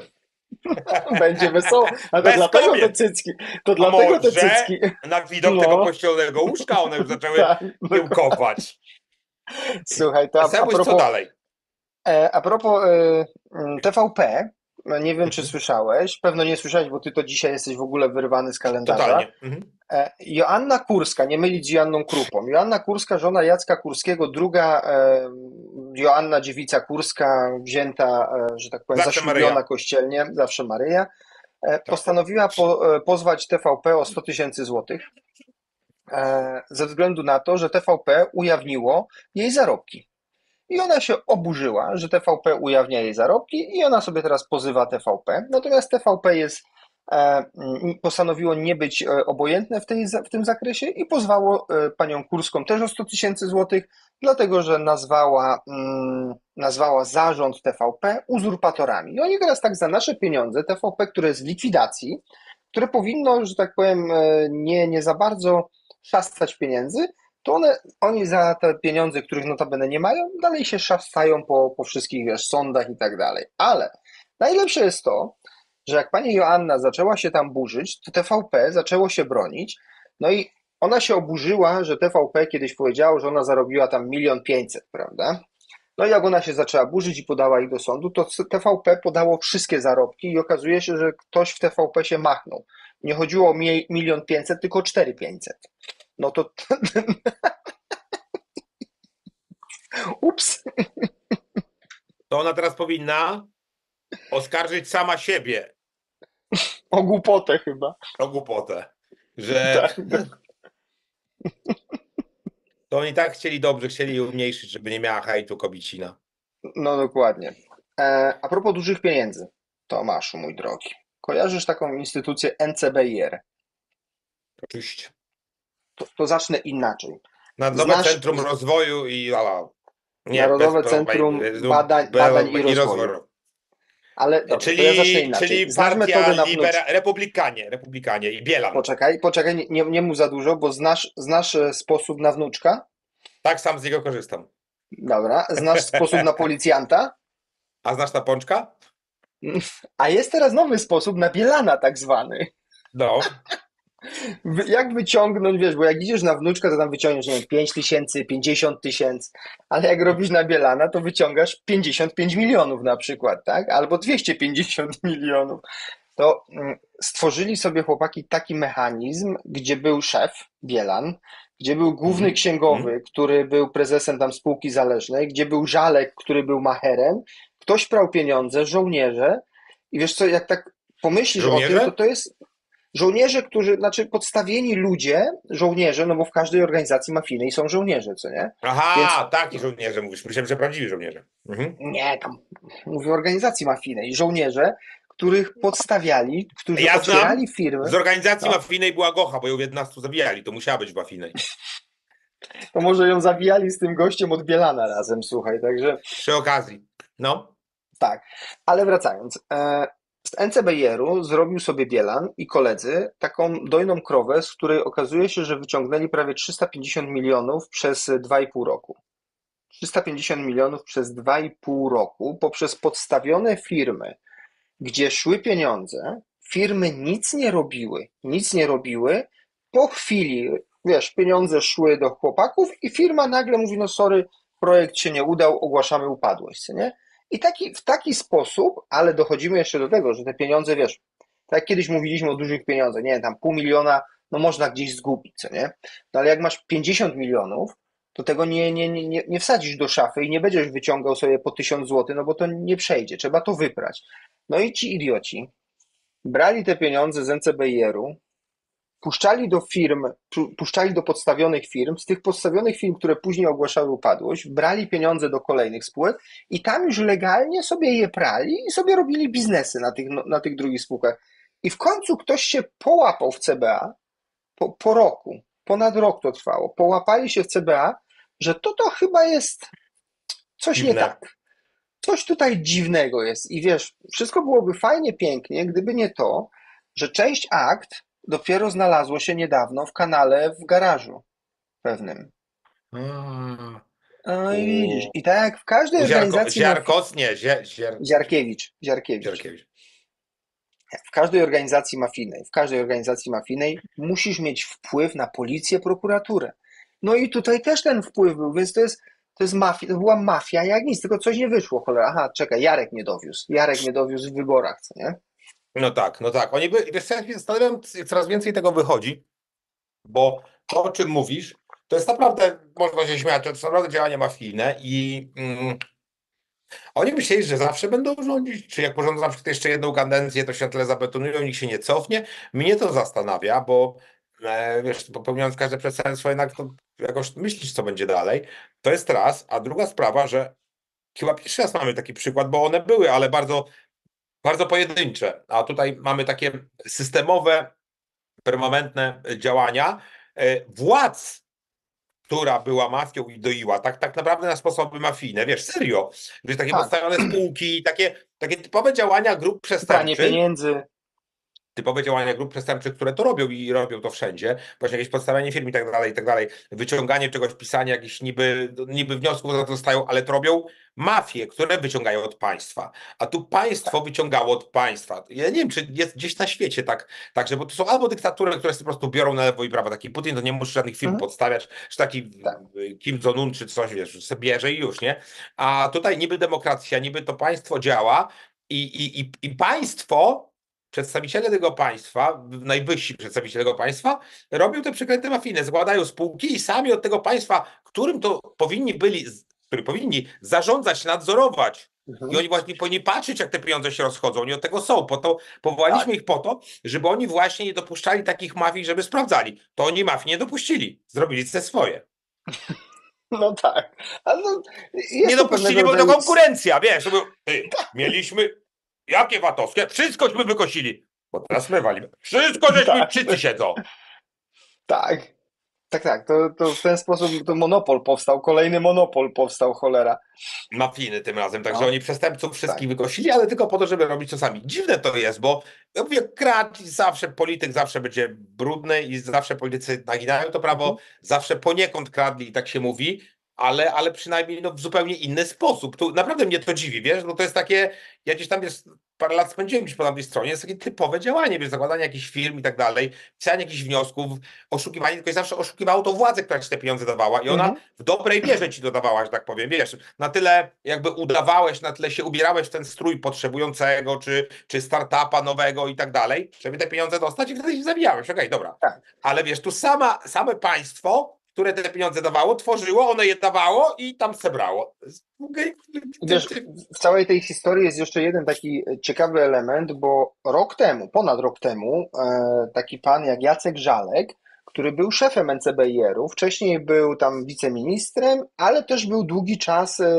S1: Będzie wesoło. A to
S2: Bez
S1: dlatego te
S2: kobiet.
S1: cycki. To
S2: A
S1: dlatego te
S2: może
S1: cycki.
S2: na widok
S1: No.
S2: tego pościelonego łóżka one już zaczęły
S1: Tak.
S2: kiełkować.
S1: Słuchaj, to a, a
S2: Sebuś, co
S1: propos,
S2: dalej?
S1: e, a propos e, mm, T V P, no nie wiem, czy
S2: Mhm.
S1: słyszałeś, pewno nie słyszałeś, bo ty to dzisiaj jesteś w ogóle wyrwany z kalendarza.
S2: Totalnie. Mhm.
S1: E, Joanna Kurska, nie mylić z Joanną Krupą. Joanna Kurska, żona Jacka Kurskiego, druga e, Joanna dziewica Kurska, wzięta, e, że tak powiem,
S2: Zawsze
S1: zaślubiona
S2: Maryja.
S1: kościelnie, zawsze Maryja, e, postanowiła po, e, pozwać T V P o sto tysięcy złotych e, ze względu na to, że T V P ujawniło jej zarobki. I ona się oburzyła, że T V P ujawnia jej zarobki i ona sobie teraz pozywa T V P. Natomiast T V P jest, e, mm, postanowiło nie być e, obojętne w, tej, w tym zakresie i pozwało e, panią Kurską też o sto tysięcy złotych, dlatego że nazwała, mm, nazwała zarząd T V P uzurpatorami. I oni teraz tak za nasze pieniądze, T V P, które jest w likwidacji, które powinno, że tak powiem, e, nie, nie za bardzo szastać pieniędzy, to one, oni za te pieniądze, których notabene nie mają, dalej się szastają po, po wszystkich, wiesz, sądach i tak dalej. Ale najlepsze jest to, że jak pani Joanna zaczęła się tam burzyć, to T V P zaczęło się bronić, no i ona się oburzyła, że T V P kiedyś powiedziało, że ona zarobiła tam milion pięćset, prawda? No i jak ona się zaczęła burzyć i podała ich do sądu, to T V P podało wszystkie zarobki i okazuje się, że ktoś w T V P się machnął. Nie chodziło o mi- milion pięćset, tylko cztery pięćset. No to... Ups.
S2: To ona teraz powinna oskarżyć sama siebie
S1: O głupotę chyba.
S2: o głupotę, że
S1: Tak.
S2: to oni tak chcieli dobrze, chcieli jej umniejszyć, żeby nie miała hejtu kobicina.
S1: No dokładnie. E, a propos dużych pieniędzy, Tomaszu, mój drogi. Kojarzysz taką instytucję N C B I R?
S2: Oczywiście.
S1: To, to zacznę inaczej.
S2: Narodowe
S1: Znasz-
S2: Centrum Rozwoju i ala.
S1: Narodowe
S2: bez-
S1: Centrum
S2: bez-
S1: Badań-
S2: be-
S1: Badań i Rozwoju. Ale dobrze,
S2: Czyli,
S1: to ja zacznę inaczej.
S2: czyli
S1: Znasz
S2: partia
S1: metodę na
S2: libera...
S1: wnuczkę.
S2: Republikanie, Republikanie i Bielan.
S1: Poczekaj, poczekaj, nie, nie, nie mów za dużo, bo znasz, znasz e, sposób na wnuczka?
S2: Tak sam z niego korzystam.
S1: Dobra. Znasz sposób na policjanta?
S2: A znasz ta pączka?
S1: A jest teraz nowy sposób na Bielana tak zwany.
S2: No.
S1: Wy- Jak wyciągnąć, wiesz, bo jak idziesz na wnuczkę, to tam wyciągniesz, nie wiem, pięć tysięcy, pięćdziesiąt tysięcy, ale jak robisz na Bielana, to wyciągasz pięćdziesiąt pięć milionów na przykład, tak? Albo dwieście pięćdziesiąt milionów. To mm, stworzyli sobie chłopaki taki mechanizm, gdzie był szef, Bielan, gdzie był główny
S2: Mhm.
S1: księgowy, który był prezesem tam spółki zależnej, gdzie był Żalek, który był macherem, ktoś prał pieniądze, żołnierze i wiesz co, jak tak pomyślisz o tym, to
S2: Żołnierze?
S1: to jest żołnierze, którzy, znaczy podstawieni ludzie, żołnierze, no bo w każdej organizacji mafijnej są żołnierze, co nie? Więc
S2: Aha, taki żołnierze mówisz. Myślałem, że prawdziwi żołnierze. Mhm.
S1: nie, tam mówię o organizacji mafijnej, żołnierze, których podstawiali, którzy
S2: Ja znam,
S1: otwierali firmy,
S2: z organizacji
S1: no,
S2: mafijnej była Gocha, bo ją jedenastu zabijali, to musiała być w mafijnej.
S1: to może ją zawijali z tym gościem od Bielana razem, słuchaj, także
S2: Przy okazji. No.
S1: tak. Ale wracając, e, z N C B R-u zrobił sobie Bielan i koledzy taką dojną krowę, z której okazuje się, że wyciągnęli prawie trzysta pięćdziesiąt milionów przez dwa i pół roku. trzysta pięćdziesiąt milionów przez dwa i pół roku poprzez podstawione firmy, gdzie szły pieniądze, firmy nic nie robiły, nic nie robiły, po chwili, wiesz, pieniądze szły do chłopaków i firma nagle mówi, no sorry, projekt się nie udał, ogłaszamy upadłość, co nie? I taki, w taki sposób, ale dochodzimy jeszcze do tego, że te pieniądze, wiesz, tak jak kiedyś mówiliśmy o dużych pieniądzach, nie wiem, tam pół miliona, no można gdzieś zgubić, co nie? No ale jak masz pięćdziesiąt milionów, to tego nie, nie, nie, nie nie wsadzisz do szafy i nie będziesz wyciągał sobie po tysiąc złotych, no bo to nie przejdzie, trzeba to wyprać. No i ci idioci brali te pieniądze z N C B R-u, puszczali do firm, pu- puszczali do podstawionych firm, z tych podstawionych firm, które później ogłaszały upadłość, brali pieniądze do kolejnych spółek i tam już legalnie sobie je prali i sobie robili biznesy na tych, no, na tych drugich spółkach. I w końcu ktoś się połapał w C B A po, po roku, ponad rok to trwało, połapali się w C B A, że to to chyba jest coś nie
S2: Dziwne.
S1: tak. Coś tutaj dziwnego jest i wiesz, wszystko byłoby fajnie, pięknie, gdyby nie to, że część akt dopiero znalazło się niedawno w kanale w garażu pewnym.
S2: A,
S1: No i
S2: u,
S1: widzisz, i tak jak w każdej
S2: u Ziarko,
S1: organizacji mafi-
S2: Ziarkos, nie, Zier, Zier,
S1: Ziarkiewicz, Ziarkiewicz,
S2: Ziarkiewicz.
S1: w każdej organizacji mafijnej, w każdej organizacji mafijnej musisz mieć wpływ na policję, prokuraturę. No i tutaj też ten wpływ był, więc to jest, to jest mafia, to była mafia jak nic, tylko coś nie wyszło, cholera. Aha, czekaj, Jarek nie dowiózł, Jarek nie dowiózł w wyborach, co nie?
S2: No tak, no tak. Oni by, wiesz co, ja się zastanawiam, coraz więcej tego wychodzi, bo to, o czym mówisz, to jest naprawdę, można się śmiać, to jest naprawdę działanie mafijne i mm, oni myśleli, że zawsze będą rządzić, czy jak porządzą na przykład jeszcze jedną kadencję, to się na tyle zabetonują, nikt się nie cofnie. Mnie to zastanawia, bo e, wiesz, popełniając każde przestępstwo, jednak to jakoś myślisz, co będzie dalej. To jest raz, a druga sprawa, że chyba pierwszy raz mamy taki przykład, bo one były, ale bardzo, bardzo pojedyncze, a tutaj mamy takie systemowe, permanentne działania e, władz, która była mafią i doiła, tak, tak naprawdę na sposoby mafijne, wiesz, serio, wiesz, takie
S1: Tak.
S2: postawione spółki, takie, takie typowe działania grup
S1: Pranie
S2: przestępczych,
S1: pieniędzy,
S2: typowe działania grup przestępczych, które to robią i robią to wszędzie, właśnie jakieś podstawianie firm i tak dalej, i tak dalej, wyciąganie czegoś, pisanie jakichś niby, niby wniosków za to zostają, ale to robią mafie, które wyciągają od państwa, a tu państwo wyciągało od państwa. Ja nie wiem, czy jest gdzieś na świecie tak, także, bo to są albo dyktatury, które sobie po prostu biorą na lewo i prawo, taki Putin to nie musi żadnych firm
S1: Mhm.
S2: podstawiać, czy taki
S1: Tak.
S2: Kim Jong-un, czy coś, wiesz, sobie bierze i już, nie? A tutaj niby demokracja, niby to państwo działa i, i, i, i państwo, przedstawiciele tego państwa, najwyżsi przedstawiciele tego państwa, robią te przekręty mafijne, zakładają spółki i sami od tego państwa, którym to powinni byli, którzy powinni zarządzać, nadzorować.
S1: Mhm.
S2: I oni właśnie powinni patrzeć, jak te pieniądze się rozchodzą. Oni od tego są. Po to powołaliśmy
S1: Tak.
S2: ich po to, żeby oni właśnie nie dopuszczali takich mafii, żeby sprawdzali. To oni mafii nie dopuścili. Zrobili te swoje.
S1: No tak. Ale no, jest
S2: Nie
S1: to
S2: dopuścili,
S1: pewnego
S2: bo to
S1: rodzaju-
S2: konkurencja, wiesz. To był, ty, mieliśmy, jakie VAT-owskie? Wszystkośmy wykosili. Bo teraz my walimy. Wszystko, żeśmy
S1: Tak.
S2: wszyscy siedzą.
S1: Tak. Tak, tak. To, to w ten sposób to monopol powstał, kolejny monopol powstał, cholera.
S2: Mafijny tym razem, także
S1: No.
S2: oni przestępców wszystkich
S1: Tak.
S2: wykosili, ale tylko po to, żeby robić to sami. Dziwne to jest, bo ja mówię, kradł zawsze, polityk zawsze będzie brudny i zawsze politycy naginają to prawo,
S1: Mhm.
S2: zawsze poniekąd kradli i tak się mówi, ale, ale przynajmniej no, w zupełnie inny sposób. Tu naprawdę mnie to dziwi, wiesz, no to jest takie, ja gdzieś tam, wiesz, parę lat spędziłem gdzieś po tamtej stronie, jest takie typowe działanie, wiesz, zakładanie jakichś firm i tak dalej, pisanie jakichś wniosków, oszukiwanie, tylko i zawsze oszukiwało to władzę, która ci te pieniądze dawała i ona
S1: Mhm.
S2: w dobrej wierze ci dodawała, że tak powiem, wiesz, na tyle jakby udawałeś, na tyle się ubierałeś w ten strój potrzebującego, czy, czy startupa nowego i tak dalej, żeby te pieniądze dostać i wtedy się zabijałeś, okej, dobra.
S1: Tak.
S2: Ale wiesz, tu sama, same państwo, które te pieniądze dawało, tworzyło, ono je dawało i tam sebrało. Okej,
S1: Wiesz, w całej tej historii jest jeszcze jeden taki ciekawy element, bo rok temu, ponad rok temu, e, taki pan jak Jacek Żalek, który był szefem N C B I R-u, wcześniej był tam wiceministrem, ale też był długi czas e,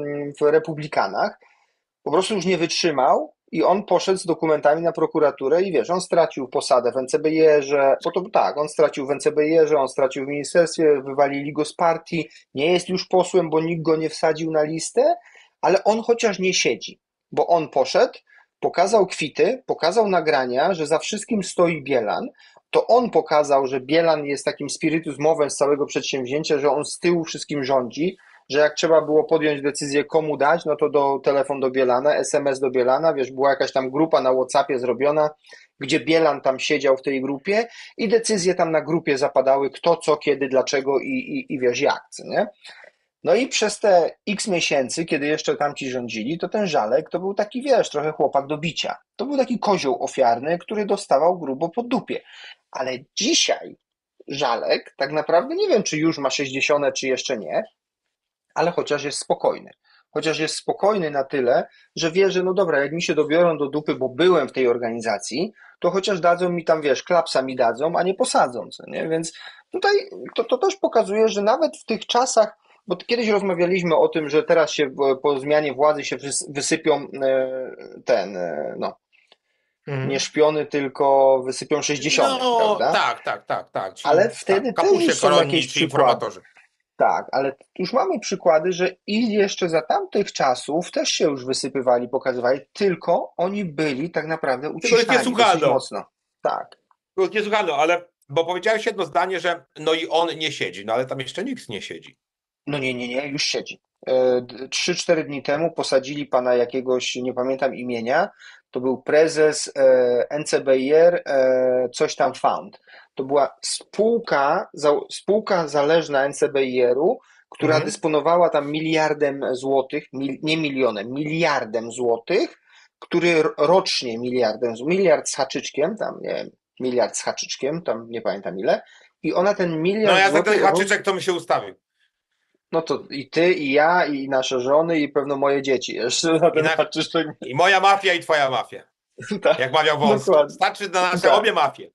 S1: w Republikanach, po prostu już nie wytrzymał i on poszedł z dokumentami na prokuraturę i wiesz, on stracił posadę w N C B I R-ze, bo to tak, on stracił w N C B I R-ze, on stracił w ministerstwie, wywalili go z partii, nie jest już posłem, bo nikt go nie wsadził na listę, ale on chociaż nie siedzi, bo on poszedł, pokazał kwity, pokazał nagrania, że za wszystkim stoi Bielan, to on pokazał, że Bielan jest takim spiritus movens z całego przedsięwzięcia, że on z tyłu wszystkim rządzi, że jak trzeba było podjąć decyzję komu dać, no to do telefon do Bielana, S M S do Bielana, wiesz, była jakaś tam grupa na WhatsAppie zrobiona, gdzie Bielan tam siedział w tej grupie i decyzje tam na grupie zapadały, kto, co, kiedy, dlaczego i, i, i wiesz, jak, co, nie? No i przez te x miesięcy, kiedy jeszcze tamci rządzili, to ten Żalek to był taki, wiesz, trochę chłopak do bicia. To był taki kozioł ofiarny, który dostawał grubo po dupie. Ale dzisiaj Żalek tak naprawdę nie wiem, czy już ma sześćdziesiąt, czy jeszcze nie, ale chociaż jest spokojny. Chociaż jest spokojny na tyle, że wie, że no dobra, jak mi się dobiorą do dupy, bo byłem w tej organizacji, to chociaż dadzą mi tam, wiesz, klapsa mi dadzą, a nie posadzą, co nie? Więc tutaj to, to też pokazuje, że nawet w tych czasach, bo kiedyś rozmawialiśmy o tym, że teraz się po zmianie władzy się wysypią ten, no,
S2: Mhm.
S1: nie szpiony, tylko wysypią sześćdziesiąt,
S2: No,
S1: prawda?
S2: tak, tak, tak, tak. Ci,
S1: Ale wtedy
S2: tak,
S1: też
S2: kapusie
S1: już są
S2: koronni
S1: jakieś
S2: czy
S1: przykłady.
S2: informatorzy.
S1: Tak, ale już mamy przykłady, że i jeszcze za tamtych czasów też się już wysypywali, pokazywali, tylko oni byli tak naprawdę
S2: Tylko ich nie
S1: uciszani dosyć
S2: słuchano.
S1: mocno. Tak.
S2: Tylko ich nie słuchano, ale bo powiedziałeś jedno zdanie, że no i on nie siedzi, no ale tam jeszcze nikt nie siedzi.
S1: No nie, nie, nie, już siedzi. Trzy, cztery dni temu posadzili pana jakiegoś, nie pamiętam imienia, to był prezes e, N C B I R, e, coś tam Fund. To była spółka, za, spółka zależna N C B I R-u, która
S2: Mhm.
S1: dysponowała tam miliardem złotych, mil, nie milionem, miliardem złotych, który r- rocznie miliardem, z- miliard z haczyczkiem, tam nie wiem, miliard z haczyczkiem, tam nie pamiętam ile, i ona ten miliard
S2: No ja za ten
S1: złotych roz-
S2: haczyczek to mi się ustawił.
S1: no to i ty, i ja, i nasze żony, i pewno moje dzieci jeszcze na ten
S2: na-
S1: haczyczek.
S2: I moja mafia, i twoja mafia.
S1: Tak,
S2: Jak mawiał Wąski.
S1: dokładnie.
S2: Starczy na nasze
S1: Tak.
S2: obie mafie.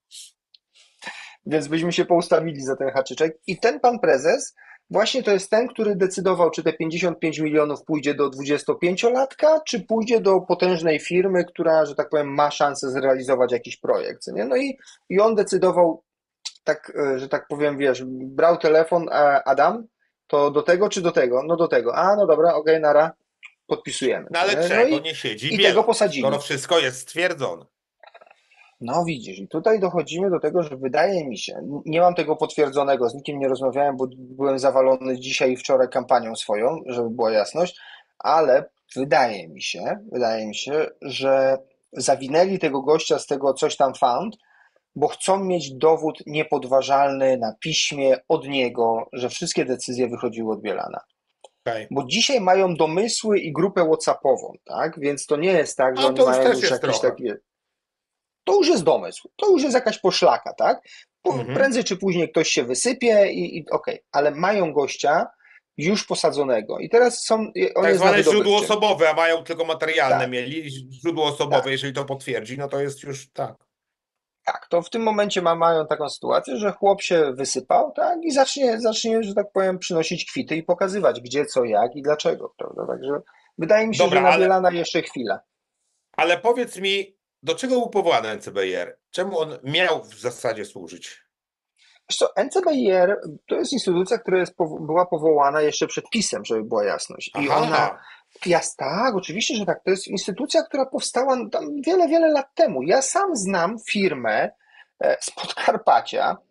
S1: Więc byśmy się poustawili za ten haczyczek. I ten pan prezes właśnie to jest ten, który decydował, czy te pięćdziesiąt pięć milionów pójdzie do dwudziestopięciolatka, czy pójdzie do potężnej firmy, która, że tak powiem, ma szansę zrealizować jakiś projekt. co Nie? No i, i on decydował, tak, e, że tak powiem, wiesz, brał telefon, a Adam, to do tego czy do tego? No do tego. A, no dobra, okej, nara, podpisujemy.
S2: No ale
S1: co nie?
S2: czego
S1: No i,
S2: nie siedzi
S1: i
S2: Bielan,
S1: tego posadzili.
S2: skoro wszystko jest stwierdzone.
S1: No widzisz, i tutaj dochodzimy do tego, że wydaje mi się, nie mam tego potwierdzonego, z nikim nie rozmawiałem, bo byłem zawalony dzisiaj i wczoraj kampanią swoją, żeby była jasność, ale wydaje mi się, wydaje mi się, że zawinęli tego gościa z tego coś tam fund, bo chcą mieć dowód niepodważalny na piśmie od niego, że wszystkie decyzje wychodziły od Bielana.
S2: Okay.
S1: Bo dzisiaj mają domysły i grupę WhatsAppową, tak? Więc to nie jest tak, że
S2: A
S1: oni
S2: to już
S1: mają
S2: też
S1: już
S2: jest
S1: jakieś
S2: trochę.
S1: takie. To już jest domysł, to już jest jakaś poszlaka, tak? Bo
S2: Mhm.
S1: prędzej czy później ktoś się wysypie i, i okej, ale mają gościa już posadzonego i teraz są, on
S2: Tak
S1: jest na
S2: zwane źródło
S1: wydobywczym.
S2: osobowe, a mają tylko materialne
S1: Tak.
S2: mieli. Źródło osobowe,
S1: Tak.
S2: jeżeli to potwierdzi, no to jest już tak.
S1: Tak, to w tym momencie ma, mają taką sytuację, że chłop się wysypał, tak, i zacznie, zacznie, że tak powiem, przynosić kwity i pokazywać gdzie, co, jak i dlaczego, prawda? Także wydaje mi się,
S2: Dobra,
S1: że na
S2: ale-
S1: Bielana jeszcze chwila.
S2: Ale powiedz mi, do czego był powołany N C B I R? Czemu on miał w zasadzie służyć?
S1: Wiesz co, N C B I R to jest instytucja, która jest, powo- była powołana jeszcze przed PiS-em, żeby była jasność. I
S2: Aha.
S1: ona, jas, tak, oczywiście, że tak, to jest instytucja, która powstała tam wiele, wiele lat temu. Ja sam znam firmę e, z Podkarpacia,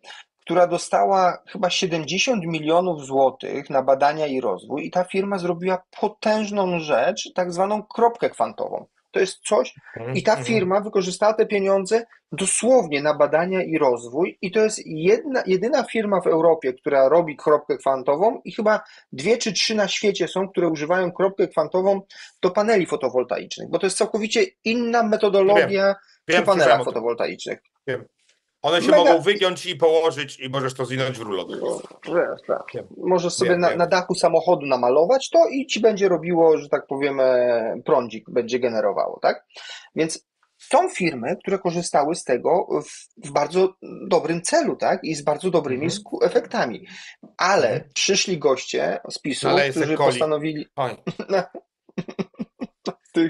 S1: która dostała chyba siedemdziesiąt milionów złotych na badania i rozwój i ta firma zrobiła potężną rzecz, tak zwaną kropkę kwantową. To jest coś i ta firma wykorzystała te pieniądze dosłownie na badania i rozwój i to jest jedna, jedyna firma w Europie, która robi kropkę kwantową i chyba dwie czy trzy na świecie są, które używają kropkę kwantową do paneli fotowoltaicznych, bo to jest całkowicie inna metodologia
S2: Wiem,
S1: przy panelach
S2: słyszałem o tym.
S1: fotowoltaicznych.
S2: Wiem. One się
S1: Mega-
S2: mogą wygiąć i położyć i możesz to zwinąć w rulon.
S1: No, wiesz, tak.
S2: Wiem.
S1: Możesz sobie
S2: Wiem,
S1: na,
S2: wiem.
S1: na dachu samochodu namalować to i ci będzie robiło, że tak powiem, e, prądzik będzie generowało, tak? Więc są firmy, które korzystały z tego w, w bardzo dobrym celu, tak? I z bardzo dobrymi
S2: Mhm.
S1: sku- efektami. Ale
S2: Mhm.
S1: przyszli goście z PiSu,
S2: Naleję se
S1: którzy
S2: coli.
S1: postanowili...
S2: Oj.
S1: Ty,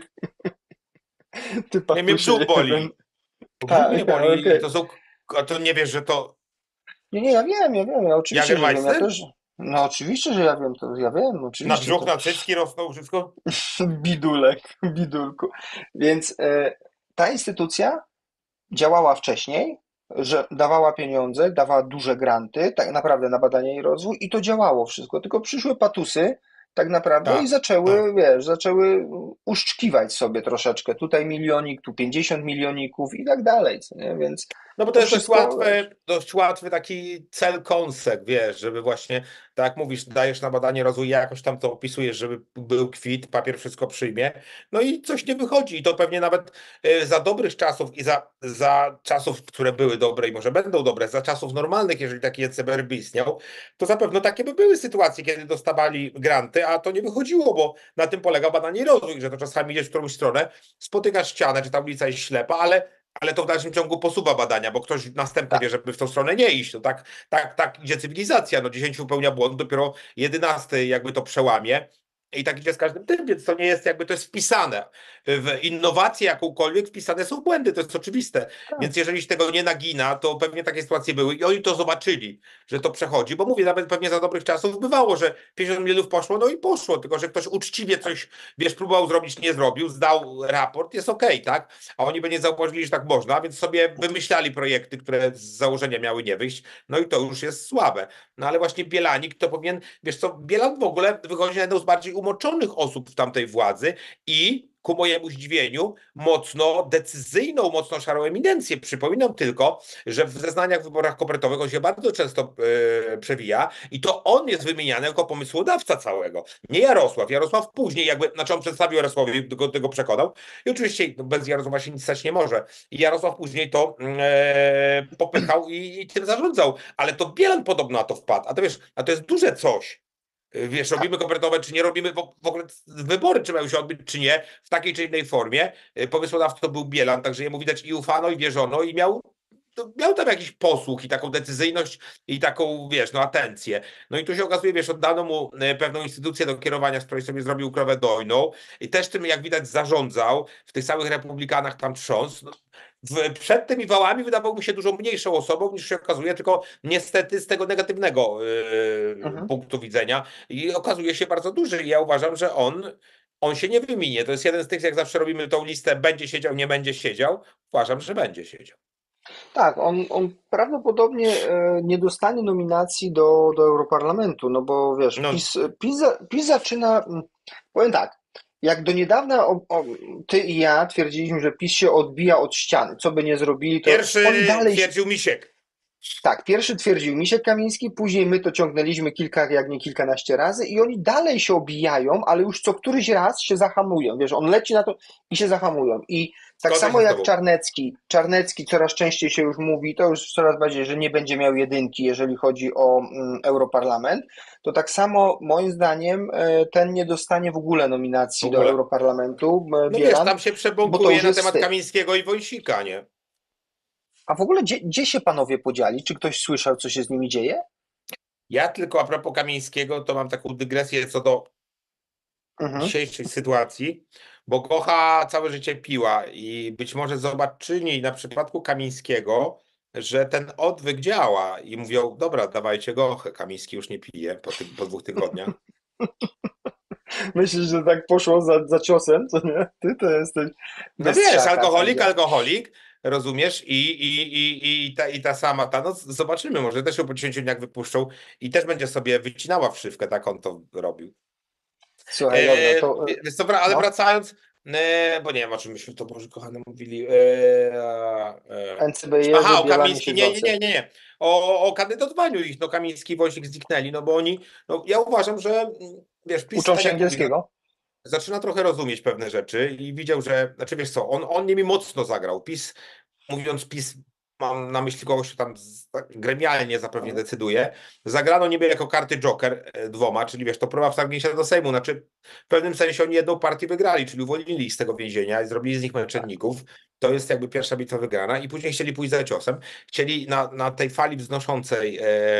S1: ty
S2: Nie, mnie
S1: patusie,
S2: brzuch boli.
S1: jeden-
S2: Brzuch
S1: Tak,
S2: mnie boli.
S1: okej.
S2: To są... A to nie wiesz, że to...
S1: Nie, nie, ja wiem, ja wiem, ja oczywiście, że wiem, ja
S2: Jagermeister?
S1: też... No oczywiście, że ja wiem, to ja wiem,
S2: Na
S1: oczywiście.
S2: brzuch,
S1: to...
S2: na cycki rosną, wszystko?
S1: Bidulek, bidulku. Więc e, ta instytucja działała wcześniej, że dawała pieniądze, dawała duże granty, tak naprawdę na badania i rozwój i to działało wszystko, tylko przyszły patusy tak naprawdę
S2: Tak,
S1: i zaczęły, wiesz, zaczęły uszczkiwać sobie troszeczkę, tutaj milionik, tu pięćdziesiąt milioników i tak dalej, co nie? Więc
S2: No bo to
S1: to
S2: jest dość
S1: wszystko,
S2: łatwy, dość łatwy taki cel konsek, wiesz, żeby właśnie, tak jak mówisz, dajesz na badanie rozwój, jakoś tam to opisujesz, żeby był kwit, papier wszystko przyjmie, no i coś nie wychodzi i to pewnie nawet y, za dobrych czasów i za, za czasów, które były dobre i może będą dobre, za czasów normalnych, jeżeli taki E C B R by istniał, to zapewne takie by były sytuacje, kiedy dostawali granty, a to nie wychodziło, bo na tym polega badanie i rozwój, że to czasami idziesz w którąś stronę, spotykasz ścianę, czy ta ulica jest ślepa, ale Ale to w dalszym ciągu posuwa badania, bo ktoś następny
S1: Tak.
S2: wie, żeby w tą stronę nie iść. No tak, tak, tak idzie cywilizacja. No dziesięć popełnia błąd, dopiero jedenasty jakby to przełamie. I tak idzie z każdym tym, więc to nie jest jakby, to jest wpisane. W innowację jakąkolwiek wpisane są błędy, to jest oczywiste.
S1: Tak.
S2: Więc jeżeli się tego nie nagina, to pewnie takie sytuacje były i oni to zobaczyli, że to przechodzi, bo mówię, nawet pewnie za dobrych czasów bywało, że pięćdziesiąt milionów poszło, no i poszło, tylko że ktoś uczciwie coś, wiesz, próbował zrobić, nie zrobił, zdał raport, jest okej, tak? A oni by nie zauważyli, że tak można, więc sobie wymyślali projekty, które z założenia miały nie wyjść, no i to już jest słabe. No ale właśnie Bielanik to powinien, wiesz co, Bielan w ogóle wychodzi na jedną z bardziej umoczonych osób w tamtej władzy i ku mojemu zdziwieniu mocno decyzyjną, mocno szarą eminencję. Przypominam tylko, że w zeznaniach w wyborach kopertowych on się bardzo często e, przewija i to on jest wymieniany jako pomysłodawca całego. Nie Jarosław. Jarosław później jakby, znaczy on przedstawił Jarosławowi, do tego przekonał i oczywiście no, bez Jarosława się nic stać nie może. I Jarosław później to e, popychał i, i tym zarządzał. Ale to Bielan podobno na to wpadł. A to wiesz, a to jest duże coś. Wiesz, robimy kopertowe, czy nie robimy, w w ogóle wybory, czy mają się odbyć, czy nie, w takiej czy innej formie. Pomysłodawcą to był Bielan, także jemu widać i ufano, i wierzono, i miał, to miał tam jakiś posłuch, i taką decyzyjność, i taką, wiesz, no atencję. No i tu się okazuje, wiesz, oddano mu pewną instytucję do kierowania, z której sobie zrobił krowę dojną, i też tym, jak widać, zarządzał, w tych całych republikanach tam trząs. No, w, przed tymi wałami wydawał mi się dużo mniejszą osobą niż się okazuje, tylko niestety z tego negatywnego yy,
S1: Mhm.
S2: punktu widzenia i okazuje się bardzo duży i ja uważam, że on, on się nie wyminie. To jest jeden z tych, jak zawsze robimy tą listę, będzie siedział, nie będzie siedział. Uważam, że będzie siedział.
S1: Tak, on, on prawdopodobnie e, nie dostanie nominacji do, do Europarlamentu, no bo wiesz,
S2: No.
S1: PiS, PiS, za- PiS zaczyna, mm, powiem tak, jak do niedawna o, o, ty i ja twierdziliśmy, że PiS się odbija od ściany, co by nie zrobili, to
S2: Pierwszy
S1: oni dalej się,
S2: twierdził Misiek.
S1: tak, pierwszy twierdził Misiek Kamiński, później my to ciągnęliśmy kilka, jak nie kilkanaście razy i oni dalej się obijają, ale już co któryś raz się zahamują, wiesz, on leci na to i się zahamują i tak
S2: Zgodzę
S1: samo
S2: się z
S1: jak
S2: tobą.
S1: Czarnecki, Czarnecki coraz częściej się już mówi, to już coraz bardziej, że nie będzie miał jedynki, jeżeli chodzi o mm, Europarlament, to tak samo moim zdaniem e, ten nie dostanie w ogóle nominacji
S2: W
S1: do
S2: ogóle.
S1: Europarlamentu, e,
S2: No wiesz,
S1: Bielan,
S2: tam się
S1: bo to
S2: przebąkuje
S1: już
S2: na
S1: jest
S2: temat
S1: wstyd.
S2: Kamińskiego i Wąsika, nie?
S1: A w ogóle gdzie, gdzie się panowie podzieli? Czy ktoś słyszał, co się z nimi dzieje?
S2: Ja tylko a propos Kamińskiego, to mam taką dygresję co do
S1: Mhm.
S2: dzisiejszej sytuacji, bo Gocha całe życie piła i być może zobaczyli na przypadku Kamińskiego, że ten odwyk działa i mówią, dobra, dawajcie Gochę, Kamiński już nie pije po, ty po dwóch tygodniach.
S1: Myślisz, że tak poszło za, za ciosem, co nie? Ty to jesteś
S2: No
S1: bez
S2: wiesz,
S1: szaka,
S2: alkoholik,
S1: także.
S2: alkoholik, rozumiesz, i, i, i, i, ta, i ta sama, ta, no zobaczymy, może też ją po dziesięciu dniach wypuszczą i też będzie sobie wycinała wszywkę, tak on to robił.
S1: Słuchaj, dobra,
S2: E,
S1: to e,
S2: więc dobra, ale
S1: no,
S2: wracając, e, bo nie wiem, o czym myśmy to, Boże kochany, mówili. E, e,
S1: N C B J,
S2: aha, o
S1: wybielanie
S2: Kamiński, nie, nie,
S1: siedzących.
S2: nie, nie, nie. O, o kandydowaniu ich, no Kamiński i Wąsik zniknęli, no bo oni, no ja uważam, że mm, wiesz, PiS,
S1: Uczą
S2: tak
S1: się
S2: jak mówisz,
S1: angielskiego?
S2: zaczyna trochę rozumieć pewne rzeczy i widział, że, znaczy wiesz co, on, on nimi mocno zagrał. PiS, mówiąc PiS, mam na myśli kogoś, kto tam z, tak gremialnie zapewne
S1: Mhm.
S2: decyduje, zagrano niby jako karty Joker e, dwoma, czyli wiesz, to próba wtargnięcia do Sejmu, znaczy w pewnym sensie oni jedną partię wygrali, czyli uwolnili ich z tego więzienia i zrobili z nich męczenników. To jest jakby pierwsza bitwa wygrana i później chcieli pójść za ciosem. Chcieli na, na tej fali wznoszącej e,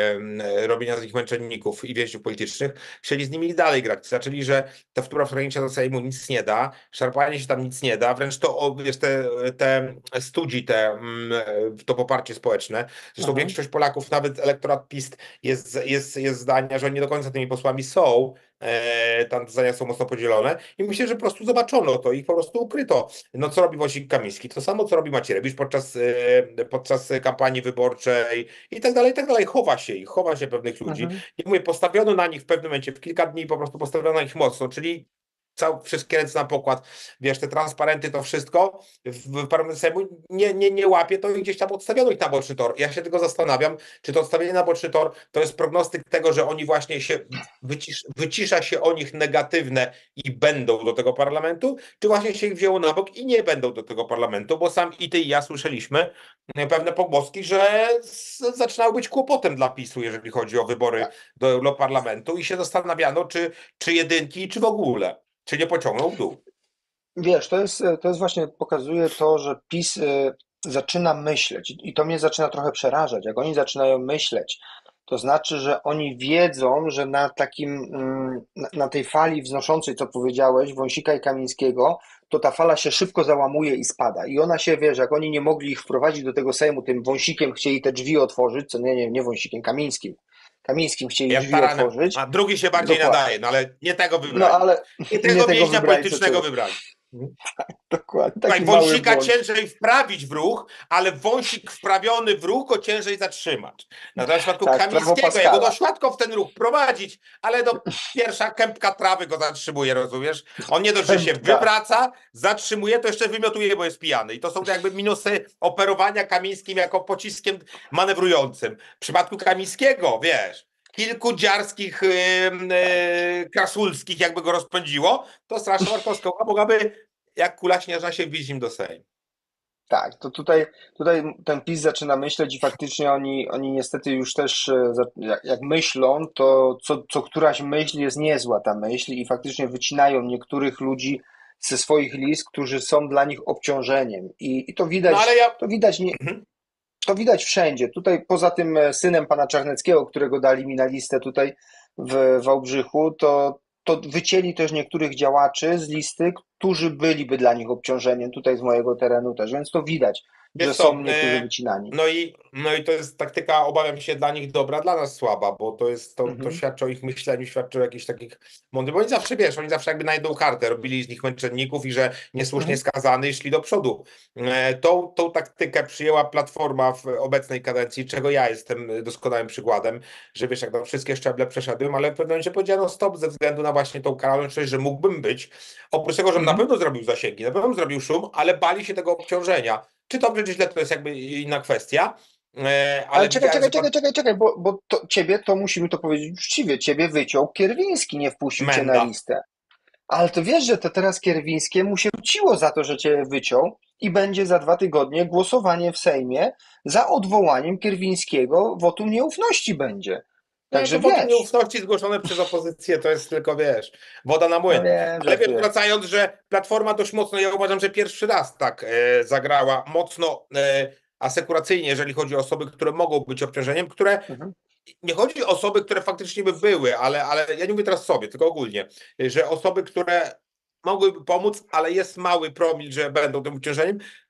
S2: e, robienia z nich męczenników i więźniów politycznych, chcieli z nimi dalej grać. Zaczęli, że ta wtóra wtargnięcia do Sejmu nic nie da, szarpanie się tam nic nie da, wręcz to, o, wiesz, te, te studzi, te, mm, to poparcie społeczne. Zresztą
S1: Mhm.
S2: większość Polaków, nawet elektorat PiS jest, jest, jest zdania, że oni nie do końca tymi posłami są, e, tam zdania są mocno podzielone i myślę, że po prostu zobaczono to, ich po prostu ukryto. No co robi Wąsik Kamiński? To samo, co robi Macierewicz podczas, e, podczas kampanii wyborczej i tak dalej, i tak dalej. Chowa się ich, chowa się pewnych ludzi.
S1: Mhm.
S2: I mówię, postawiono na nich w pewnym momencie, w kilka dni po prostu postawiono na nich mocno, czyli cał, wszystkie ręce na pokład, wiesz, te transparenty, to wszystko w, w parlamencie Sejmu nie, nie, nie łapie, to i gdzieś tam odstawiono ich na boczny tor. Ja się tylko zastanawiam, czy to odstawienie na boczny tor to jest prognostyk tego, że oni właśnie się, wycisz, wycisza się o nich negatywne i będą do tego parlamentu, czy właśnie się ich wzięło na bok i nie będą do tego parlamentu, bo sam i ty i ja słyszeliśmy pewne pogłoski, że z, zaczynały być kłopotem dla PiSu, jeżeli chodzi o wybory do Europarlamentu i się zastanawiano, czy, czy jedynki, czy w ogóle, czy nie pociągną w dół.
S1: Wiesz, to jest, to jest właśnie, pokazuje to, że PiS y, zaczyna myśleć i to mnie zaczyna trochę przerażać. Jak oni zaczynają myśleć, to znaczy, że oni wiedzą, że na takim, mm, na, na tej fali wznoszącej, co powiedziałeś, Wąsika i Kamińskiego, to ta fala się szybko załamuje i spada. I ona się, wiesz, jak oni nie mogli ich wprowadzić do tego Sejmu, tym Wąsikiem chcieli te drzwi otworzyć, co nie, nie, nie Wąsikiem, Kamińskim. Kamińskim chcieli
S2: Jak
S1: drzwi
S2: taranem,
S1: otworzyć.
S2: a drugi się bardziej
S1: Dokładnie.
S2: nadaje, no ale nie tego
S1: No
S2: wybrali.
S1: ale
S2: Nie
S1: nie
S2: tego
S1: tego
S2: więźnia
S1: wybrali, co
S2: politycznego
S1: ty.
S2: wybrali.
S1: Dokładnie,
S2: Słuchaj,
S1: taki mały
S2: wąsika
S1: błąd.
S2: ciężej wprawić w ruch, ale wąsik wprawiony w ruch go ciężej zatrzymać. Natomiast w przypadku
S1: Tak, prawo
S2: Kamińskiego, jego
S1: Pascala.
S2: dość łatwo w ten ruch prowadzić, ale do pierwsza kępka trawy go zatrzymuje, rozumiesz? On nie dość, że się
S1: Kępka.
S2: wywraca, zatrzymuje, to jeszcze wymiotuje, bo jest pijany. I to są jakby minusy operowania Kamińskim jako pociskiem manewrującym. W przypadku Kamińskiego, wiesz, kilku dziarskich, yy, yy, krasulskich jakby go rozpędziło, to Straż Markowska mogłaby jak kula śnieżna się wbić nim do Sejmu.
S1: Tak, to tutaj, tutaj ten PiS zaczyna myśleć i faktycznie oni, oni niestety już też, e, za- jak, jak myślą, to co, co któraś myśl jest niezła ta myśl i faktycznie wycinają niektórych ludzi ze swoich list, którzy są dla nich obciążeniem. I, i to
S2: No
S1: widać,
S2: ale ja...
S1: to widać nie,
S2: Mhm.
S1: to widać wszędzie. Tutaj poza tym e, synem pana Czarneckiego, którego dali mi na listę tutaj w Wałbrzychu, to, to wycięli też niektórych działaczy z listy, którzy byliby dla nich obciążeniem tutaj z mojego terenu też, więc to widać, że
S2: Wiesz
S1: są
S2: co,
S1: niektórzy
S2: e,
S1: wycinani.
S2: no i, no i to jest taktyka, obawiam się, dla nich dobra, dla nas słaba, bo to jest, to, to
S1: Mhm.
S2: świadczy o ich myśleniu, świadczy o jakichś takich mądrych, bo oni zawsze, wiesz, oni zawsze jakby na jedną kartę robili z nich męczenników i że niesłusznie
S1: Mhm.
S2: skazany i szli do przodu. E, Tą, tą taktykę przyjęła Platforma w obecnej kadencji, czego ja jestem doskonałym przykładem, że wiesz, jak na wszystkie szczeble przeszedłem, ale w pewnym momencie powiedziano stop ze względu na właśnie tą karalność, że mógłbym być, oprócz tego, że na
S1: Mhm.
S2: pewno zrobił zasięgi, na pewno zrobił szum, ale bali się tego obciążenia. Czy dobrze, czy źle, to jest jakby inna kwestia, e, ale,
S1: Ale czekaj,
S2: widziałem,
S1: czekaj,
S2: że
S1: czekaj, czekaj, czekaj, bo, bo to, ciebie, to musimy to powiedzieć uczciwie, ciebie wyciął Kierwiński, nie wpuścił cię na
S2: Menda.
S1: listę. Ale to wiesz, że to teraz Kierwińskiemu się wróciło za to, że cię wyciął i będzie za dwa tygodnie głosowanie w Sejmie za odwołaniem Kierwińskiego, wotum nieufności będzie.
S2: No
S1: Także
S2: to wotum
S1: wiesz,
S2: nieufności zgłoszone przez opozycję to jest tylko, wiesz, woda na
S1: no
S2: młyn.
S1: wiem,
S2: Ale wiesz,
S1: żartuję.
S2: wracając, że Platforma dość mocno, ja uważam, że pierwszy raz tak e, zagrała mocno e, asekuracyjnie, jeżeli chodzi o osoby, które mogą być obciążeniem, które
S1: Mhm.
S2: nie chodzi o osoby, które faktycznie by były, ale, ale ja nie mówię teraz sobie, tylko ogólnie, że osoby, które mogłyby pomóc, ale jest mały promil, że będą tym obciążeniem,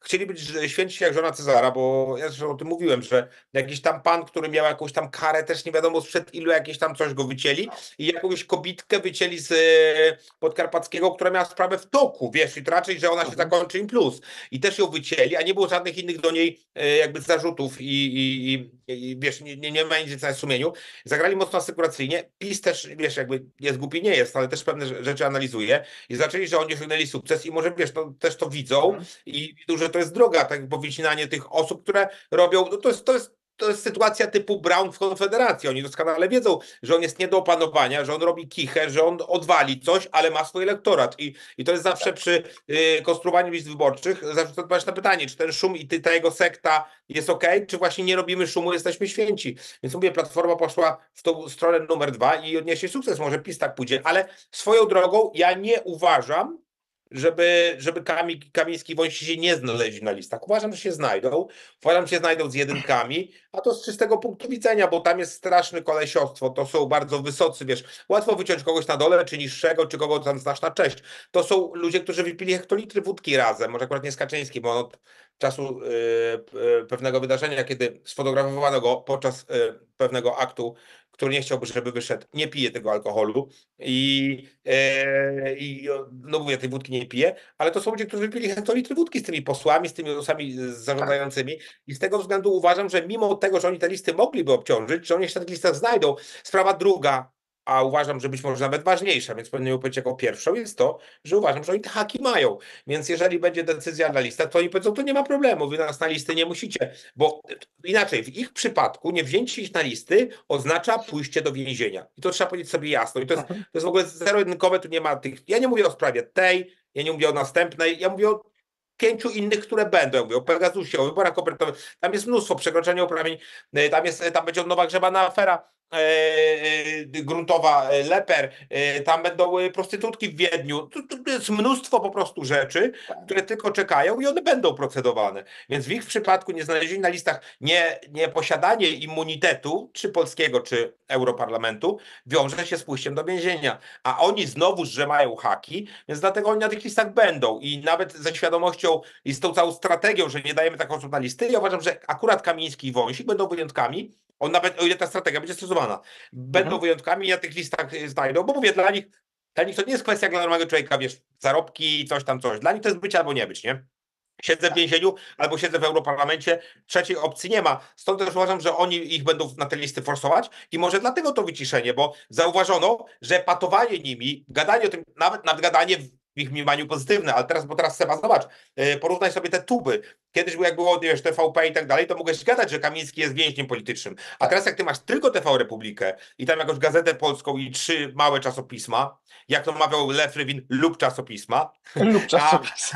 S2: chcieli być święci jak żona Cezara, bo ja zresztą o tym mówiłem, że jakiś tam pan, który miał jakąś tam karę, też nie wiadomo sprzed ilu jakieś tam coś go wycięli i jakąś kobitkę wycięli z e, Podkarpackiego, która miała sprawę w toku, wiesz, i to raczej, że ona się
S1: Mhm.
S2: zakończy im plus. I też ją wycięli, a nie było żadnych innych do niej e, jakby zarzutów i, i, i, i wiesz, nie, nie, nie ma nic na sumieniu. Zagrali mocno asekuracyjnie. PiS też, wiesz, jakby jest głupi, nie jest, ale też pewne rzeczy analizuje i zaczęli, że oni osiągnęli sukces i może, wiesz, to, też to widzą
S1: Mhm.
S2: i widzą, że to jest droga, tak, bo wycinanie tych osób, które robią, no to jest, to jest to jest sytuacja typu Brown w Konfederacji. Oni doskonale wiedzą, że on jest nie do opanowania, że on robi kichę, że on odwali coś, ale ma swój elektorat. I, i to jest zawsze przy y, konstruowaniu list wyborczych, zawsze odpowiadać na pytanie, czy ten szum i ty, ta jego sekta jest ok, czy właśnie nie robimy szumu, jesteśmy święci. Więc mówię, Platforma poszła w tą stronę numer dwa i odniesie sukces. Może PiS tak pójdzie, ale swoją drogą ja nie uważam, żeby, żeby Kami, Kamiński i Wąsik się nie znaleźli na listach. Uważam, że się znajdą. Uważam, że się znajdą z jedynkami, a to z czystego punktu widzenia, bo tam jest straszne kolesiostwo, to są bardzo wysocy, wiesz, łatwo wyciąć kogoś na dole, czy niższego, czy kogo tam znasz na cześć. To są ludzie, którzy wypili hektolitry wódki razem, może akurat nie z Kaczyńskim, bo on od czasu y, y, pewnego wydarzenia, kiedy sfotografowano go podczas y, pewnego aktu, który nie chciałby, żeby wyszedł, nie pije tego alkoholu i, e, i no mówię, tej wódki nie pije, ale to są ludzie, którzy wypili hektolitry wódki z tymi posłami, z tymi osobami zarządzającymi i z tego względu uważam, że mimo tego, że oni te listy mogliby obciążyć, że oni się na tych listach znajdą. Sprawa druga, a uważam, że być może nawet ważniejsza, więc powinien ją powiedzieć jako pierwszą, jest to, że uważam, że oni te haki mają. Więc jeżeli będzie decyzja na listę, to oni powiedzą, to nie ma problemu, wy nas na listy nie musicie, bo inaczej, w ich przypadku nie wzięcie ich na listy oznacza pójście do więzienia. I to trzeba powiedzieć sobie jasno. I to jest, to
S1: Mhm.
S2: jest w ogóle zero-jedynkowe, tu nie ma tych. Ja nie mówię o sprawie tej, ja nie mówię o następnej, ja mówię o pięciu innych, które będą. Ja mówię o Pegasusie, o wyborach kopertowych. Tam jest mnóstwo przekroczenia uprawnień. e, Tam jest, tam będzie nowa grzebana afera e, e, gruntowa, e, Leper, e, tam będą e, prostytutki w Wiedniu. Tu, tu jest mnóstwo po prostu rzeczy, które tylko czekają i one będą procedowane. Więc w ich przypadku nie znalezienie na listach, nie, nie posiadanie immunitetu, czy polskiego, czy Europarlamentu, wiąże się z pójściem do więzienia. A oni znowuż, że mają haki, więc dlatego oni na tych listach będą. I nawet ze świadomością i z tą całą strategią, że nie dajemy tak osób na listy, ja uważam, że akurat Kamiński i Wąsik będą wyjątkami. On nawet, o ile ta strategia będzie stosowana, będą
S1: Mhm.
S2: wyjątkami i na tych listach y, znajdą, bo mówię, dla nich, dla nich to nie jest kwestia dla normalnego człowieka, wiesz, zarobki, coś tam, coś. Dla nich to jest być albo nie być, nie? Siedzę w więzieniu albo siedzę w Europarlamencie, trzeciej opcji nie ma. Stąd też uważam, że oni ich będą na te listy forsować i może dlatego to wyciszenie, bo zauważono, że patowanie nimi, gadanie o tym, nawet, nawet gadanie w ich mniemaniu pozytywne, ale teraz, bo teraz Seba, zobacz, yy, porównaj sobie te tuby. Kiedyś, jak było, wiesz, T V P i tak dalej, to mogłeś gadać, że Kamiński jest więźniem politycznym. A teraz jak ty masz tylko T V Republikę i tam jakąś Gazetę Polską i trzy małe czasopisma, jak to mawiał Lew Rywin, lub czasopisma,
S1: Lub
S2: a
S1: czasopis.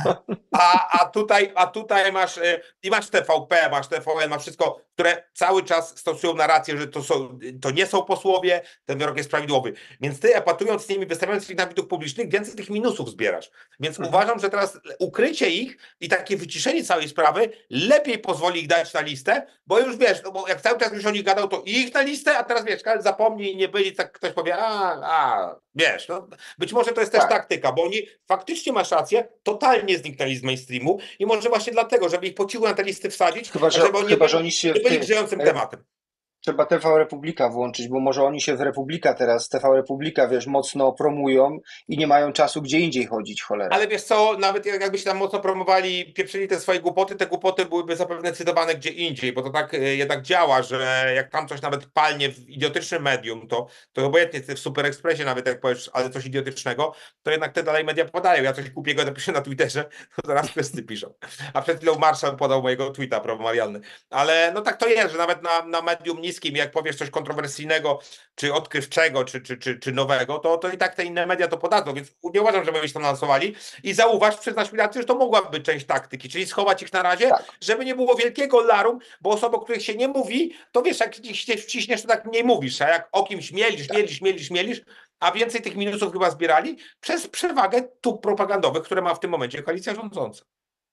S2: a, a, tutaj, a tutaj masz y, i masz T V P, masz T V N, masz wszystko, które cały czas stosują narrację, że to, są, to nie są posłowie, ten wyrok jest prawidłowy. Więc ty, epatując z nimi, wystawiając ich na widok publicznych, więcej tych minusów zbierasz. Więc
S1: Mhm.
S2: uważam, że teraz ukrycie ich i takie wyciszenie całej sprawy lepiej pozwoli ich dać na listę, bo już wiesz, no bo jak cały czas już o nich gadał, to i ich na listę, a teraz wiesz, każdy zapomni i nie byli, tak ktoś powie, a, a, wiesz, no, być może to jest też
S1: Tak.
S2: taktyka, bo oni faktycznie, masz rację, totalnie zniknęli z mainstreamu i może właśnie dlatego, żeby ich po cichu na te listy wsadzić,
S1: Chyba,
S2: a
S1: że,
S2: żeby oni nie
S1: chyba,
S2: byli,
S1: że oni się
S2: nie
S1: w
S2: byli
S1: ty,
S2: grzejącym
S1: e,
S2: tematem.
S1: trzeba T V Republika włączyć, bo może oni się w Republika teraz, T V Republika, wiesz, mocno promują i nie mają czasu gdzie indziej chodzić, cholera.
S2: Ale wiesz co, nawet jak- jakby się tam mocno promowali, pieprzyli te swoje głupoty, te głupoty byłyby zapewne cytowane gdzie indziej, bo to tak y, jednak działa, że jak tam coś nawet palnie w idiotycznym medium, to, to obojętnie ty w Super Expressie nawet jak powiesz, ale coś idiotycznego, to jednak te dalej media podają. Ja coś głupiego napiszę na Twitterze, to zaraz wszyscy piszą. A przed chwilą Marszał podał mojego tweeta promomarialny. Ale no tak to jest, że nawet na, na medium niskim, jak powiesz coś kontrowersyjnego, czy odkrywczego, czy, czy, czy, czy nowego, to, to i tak te inne media to podadzą, więc nie uważam, żeby byś tam lansowali. I zauważ, przyznasz mi rację, że to mogłaby być część taktyki, czyli schować ich na razie,
S1: Tak.
S2: żeby nie było wielkiego larum, bo osoby, o których się nie mówi, to wiesz, jak się wciśniesz, to tak mniej mówisz, a jak o kimś mielisz, mielisz, mielisz, mielisz, a więcej tych minusów chyba zbierali przez przewagę tu propagandowych, które ma w tym momencie koalicja rządząca.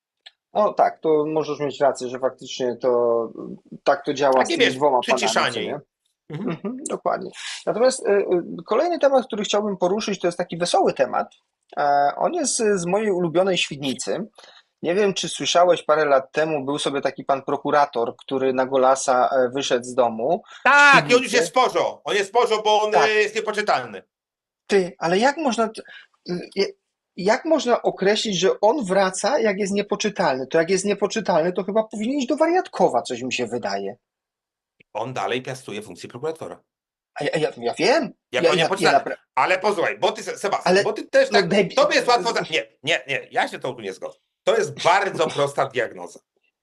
S1: No tak, to możesz mieć rację, że faktycznie to tak to działa z
S2: Takie
S1: tymi
S2: wiesz,
S1: dwoma panami, co
S2: przyciszanie
S1: nie?
S2: ich. Mhm.
S1: Mhm, dokładnie. Natomiast y, y, kolejny temat, który chciałbym poruszyć, to jest taki wesoły temat. E, on jest z mojej ulubionej Świdnicy Nie wiem, czy słyszałeś, parę lat temu był sobie taki pan prokurator, który na Golasa e, wyszedł z domu w
S2: Tak, i on już jest
S1: piwnicy.
S2: w porzo. On jest w porzo, bo on
S1: Tak,
S2: y, jest niepoczytalny.
S1: ty, ale jak można, t- y, jak można określić, że on wraca, jak jest niepoczytalny? To jak jest niepoczytalny, to chyba powinien iść do wariatkowa, coś mi się wydaje.
S2: On dalej piastuje funkcję prokuratora.
S1: A ja, ja, ja wiem, ja,
S2: Jako
S1: ja, ja
S2: niepoczytalny.
S1: naprawdę,
S2: Ale posłuchaj, bo ty, Sebastian,
S1: ale
S2: bo ty też
S1: no
S2: tak,
S1: debi...
S2: tobie jest łatwo, za... nie, nie, nie, ja się to tu nie zgodzę. To jest bardzo prosta diagnoza.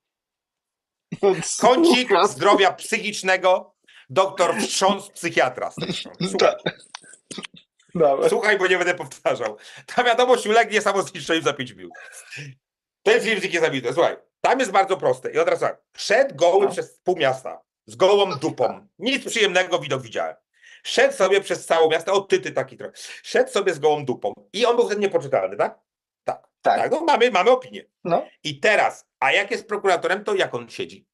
S2: Kącik
S1: Słucham.
S2: zdrowia psychicznego, doktor wstrząs, psychiatra z tej strony. Słuchaj,
S1: Tak, dobra.
S2: słuchaj, bo nie będę powtarzał. Ta wiadomość ulegnie samozniszczeniu za pięć minut. Ten film jest zabity. Słuchaj, tam jest bardzo proste. I od razu tak, szedł goły
S1: No.
S2: przez pół miasta, z gołą dupą. Nic przyjemnego widok widziałem. Szedł sobie przez całe miasto, o tyty taki trochę. Szedł sobie z gołą dupą. I on był wtedy niepoczytalny, tak? Tak.
S1: Tak.
S2: Tak, no mamy, mamy opinię.
S1: No.
S2: I teraz, a jak jest prokuratorem, to jak on siedzi?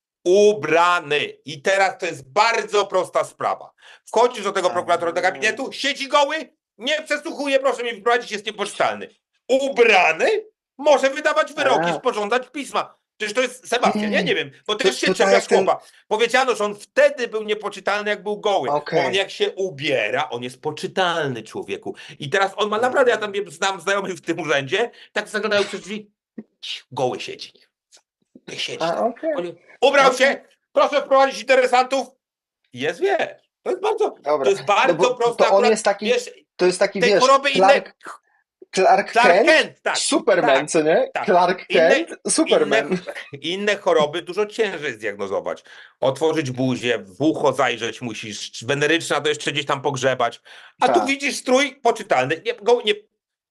S2: Ubrany. I teraz to jest bardzo prosta sprawa. Wchodzisz do tego prokuratora do gabinetu, siedzi goły, nie przesłuchuje, proszę mnie wyprowadzić, jest niepoczytalny. Ubrany może wydawać wyroki,
S1: A.
S2: sporządzać pisma. Przecież to jest Sebastian, ja nie wiem, bo ty
S1: To-
S2: już się
S1: to tak
S2: czepiasz
S1: jak ten-
S2: chłopa. Powiedziano, że on wtedy był niepoczytalny, jak był goły.
S1: Okej.
S2: On jak się ubiera, on jest poczytalny, człowieku. I teraz on ma naprawdę, ja tam znam znajomych w tym urzędzie, tak zaglądają przez drzwi, goły siedzi. Nie siedzi.
S1: A, okej.
S2: On ubrał
S1: Okej.
S2: się, proszę wprowadzić interesantów. Jest, wiesz. To jest bardzo,
S1: Dobra.
S2: to jest bardzo
S1: No bo
S2: proste.
S1: to on
S2: akurat,
S1: jest taki,
S2: wiesz,
S1: to jest taki,
S2: tej
S1: wiesz,
S2: choroby inne.
S1: Clark, Clark
S2: Clark
S1: Kent,
S2: Kent, tak.
S1: Superman,
S2: tak,
S1: co nie?
S2: tak.
S1: Clark
S2: Inne-
S1: Kent, Superman.
S2: Inne, inne choroby dużo ciężej zdiagnozować. Otworzyć buzię, w ucho zajrzeć musisz, weneryczna to jeszcze gdzieś tam pogrzebać. A tu
S1: Tak.
S2: widzisz strój poczytalny. Nie, go, nie...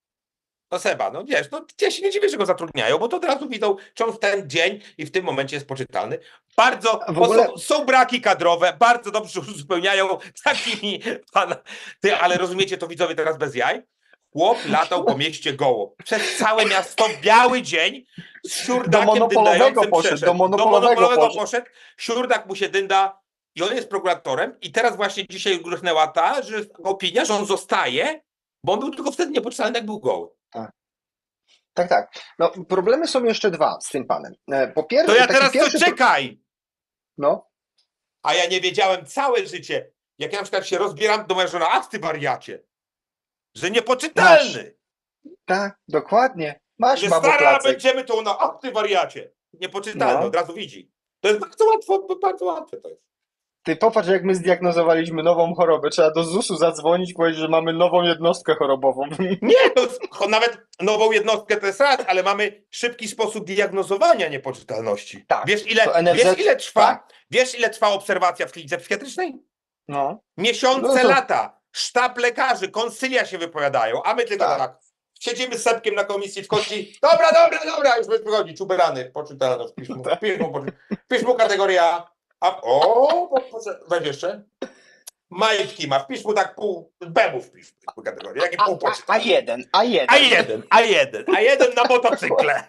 S2: No Seba, no wiesz, no ja się nie dziwię, że go zatrudniają, bo to od razu widzą, czy on w ten dzień i w tym momencie jest poczytalny. Bardzo,
S1: A w
S2: bo
S1: ogóle-
S2: są, są braki kadrowe, bardzo dobrze uzupełniają takimi pana... Ty, ale rozumiecie to widzowie teraz bez jaj? Chłop latał po mieście goło. Przez całe miasto, biały dzień, z siurdakiem
S1: monopolowego
S2: dyndającym
S1: poszedł,
S2: przeszedł.
S1: do monopolowego poszedł.
S2: poszedł, siurdak mu się dynda i on jest prokuratorem i teraz właśnie dzisiaj gruchnęła ta, że opinia, że on zostaje, bo on był tylko wtedy niepoczytalny, jak był goły.
S1: Tak, tak. No, problemy są jeszcze dwa z tym panem. E, Po pierwsze,
S2: To ja
S1: taki
S2: teraz to
S1: pierwszy... pro-
S2: czekaj!
S1: No,
S2: A ja nie wiedziałem całe życie, jak ja na przykład się rozbieram do moja żona, ach ty wariacie, że niepoczytalny,
S1: tak, dokładnie. Masz,
S2: że
S1: babo,
S2: stara
S1: Placek.
S2: będziemy to ona, ach ty wariacie, niepoczytalny,
S1: No.
S2: od razu widzi. To jest bardzo łatwo, bardzo łatwe to jest.
S1: Ty popatrz, jak my zdiagnozowaliśmy nową chorobę. Trzeba do zusu zadzwonić, powiedzieć, że mamy nową jednostkę chorobową.
S2: Nie, to jest, cho- nawet nową jednostkę to jest raz, ale mamy szybki sposób diagnozowania niepoczytalności.
S1: Tak,
S2: Wiesz ile,
S1: to N F Z
S2: wiesz ile trwa,
S1: tak.
S2: wiesz ile trwa obserwacja w klinice psychiatrycznej?
S1: No,
S2: Miesiące,
S1: No to-
S2: lata. Sztab lekarzy, konsylia się wypowiadają, a my tylko tak.
S1: Tak.
S2: Siedzimy z Sepkiem na komisji, wchodzi. Dobra, dobra, dobra, już wychodzi, uberany, poczytalność, pisz mu, pisz mu, poczy- pisz mu kategorię A. A o, po- po- weź jeszcze. Majtki masz, pisz mu tak pół, B mu wpisz w kategorię, jakie
S1: A,
S2: pół
S1: a,
S2: poczytalne.
S1: A jeden, A jeden.
S2: A jeden, a jeden, a jeden na motocykle.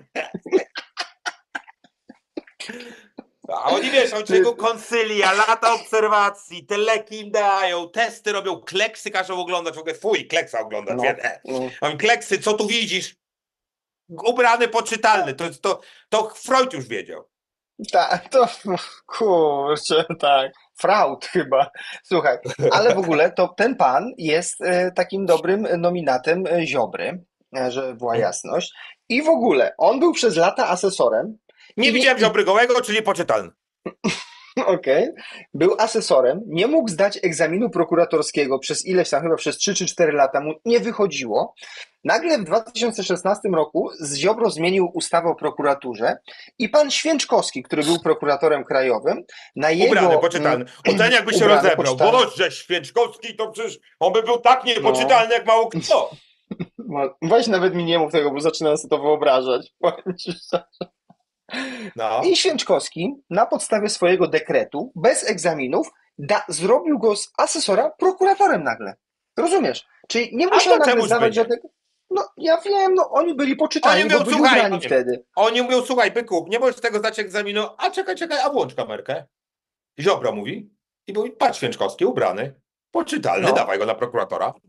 S2: A oni wiesz, oni czego konsylia, lata obserwacji, te leki im dają, testy robią, kleksy każą oglądać, w ogóle fuj, kleksa oglądać,
S1: No,
S2: nie?
S1: no.
S2: A oni, kleksy, co tu widzisz? Ubrany, poczytalny, to, to, to Freud już wiedział.
S1: Tak, to kurczę, tak. Fraud chyba. Słuchaj, ale w ogóle to ten pan jest e, takim dobrym nominatem e, Ziobry, e, żeby była jasność. I w ogóle on był przez lata asesorem.
S2: Nie
S1: I-
S2: widziałem
S1: i-
S2: ziobry gołego, czyli poczytalny.
S1: Okej. Był asesorem, nie mógł zdać egzaminu prokuratorskiego przez ileś tam, chyba przez trzy czy cztery lata mu nie wychodziło. Nagle w dwa tysiące szesnastym roku z Ziobro zmienił ustawę o prokuraturze i pan Święczkowski, który był prokuratorem krajowym, na jego...
S2: Ubrany, poczytalny. O ten jakby się
S1: Ubrany,
S2: rozebrał.
S1: poczytalny.
S2: Boże, Święczkowski to przecież on by był tak niepoczytalny jak mało kto.
S1: No, weź nawet mi nie mów tego, bo zaczynam sobie to wyobrażać. Powiem ci szczerze.
S2: No.
S1: I Święczkowski na podstawie swojego dekretu, bez egzaminów, da, zrobił go z asesora prokuratorem nagle. Rozumiesz? Czyli nie
S2: A
S1: musiał
S2: to
S1: nagle
S2: czemuż
S1: zdawać
S2: by nie?
S1: żadnego... No ja wiem, no oni byli poczytani,
S2: Oni
S1: bo
S2: mówią,
S1: byli
S2: słuchaj,
S1: ubrani
S2: no nie-
S1: wtedy.
S2: Oni mówią, słuchaj, byku, nie możesz tego zdać egzaminu, a czekaj, czekaj, a włącz kamerkę. Ziobro mówi i mówi, patrz Święczkowski, ubrany, poczytalny,
S1: No.
S2: dawaj go na prokuratora.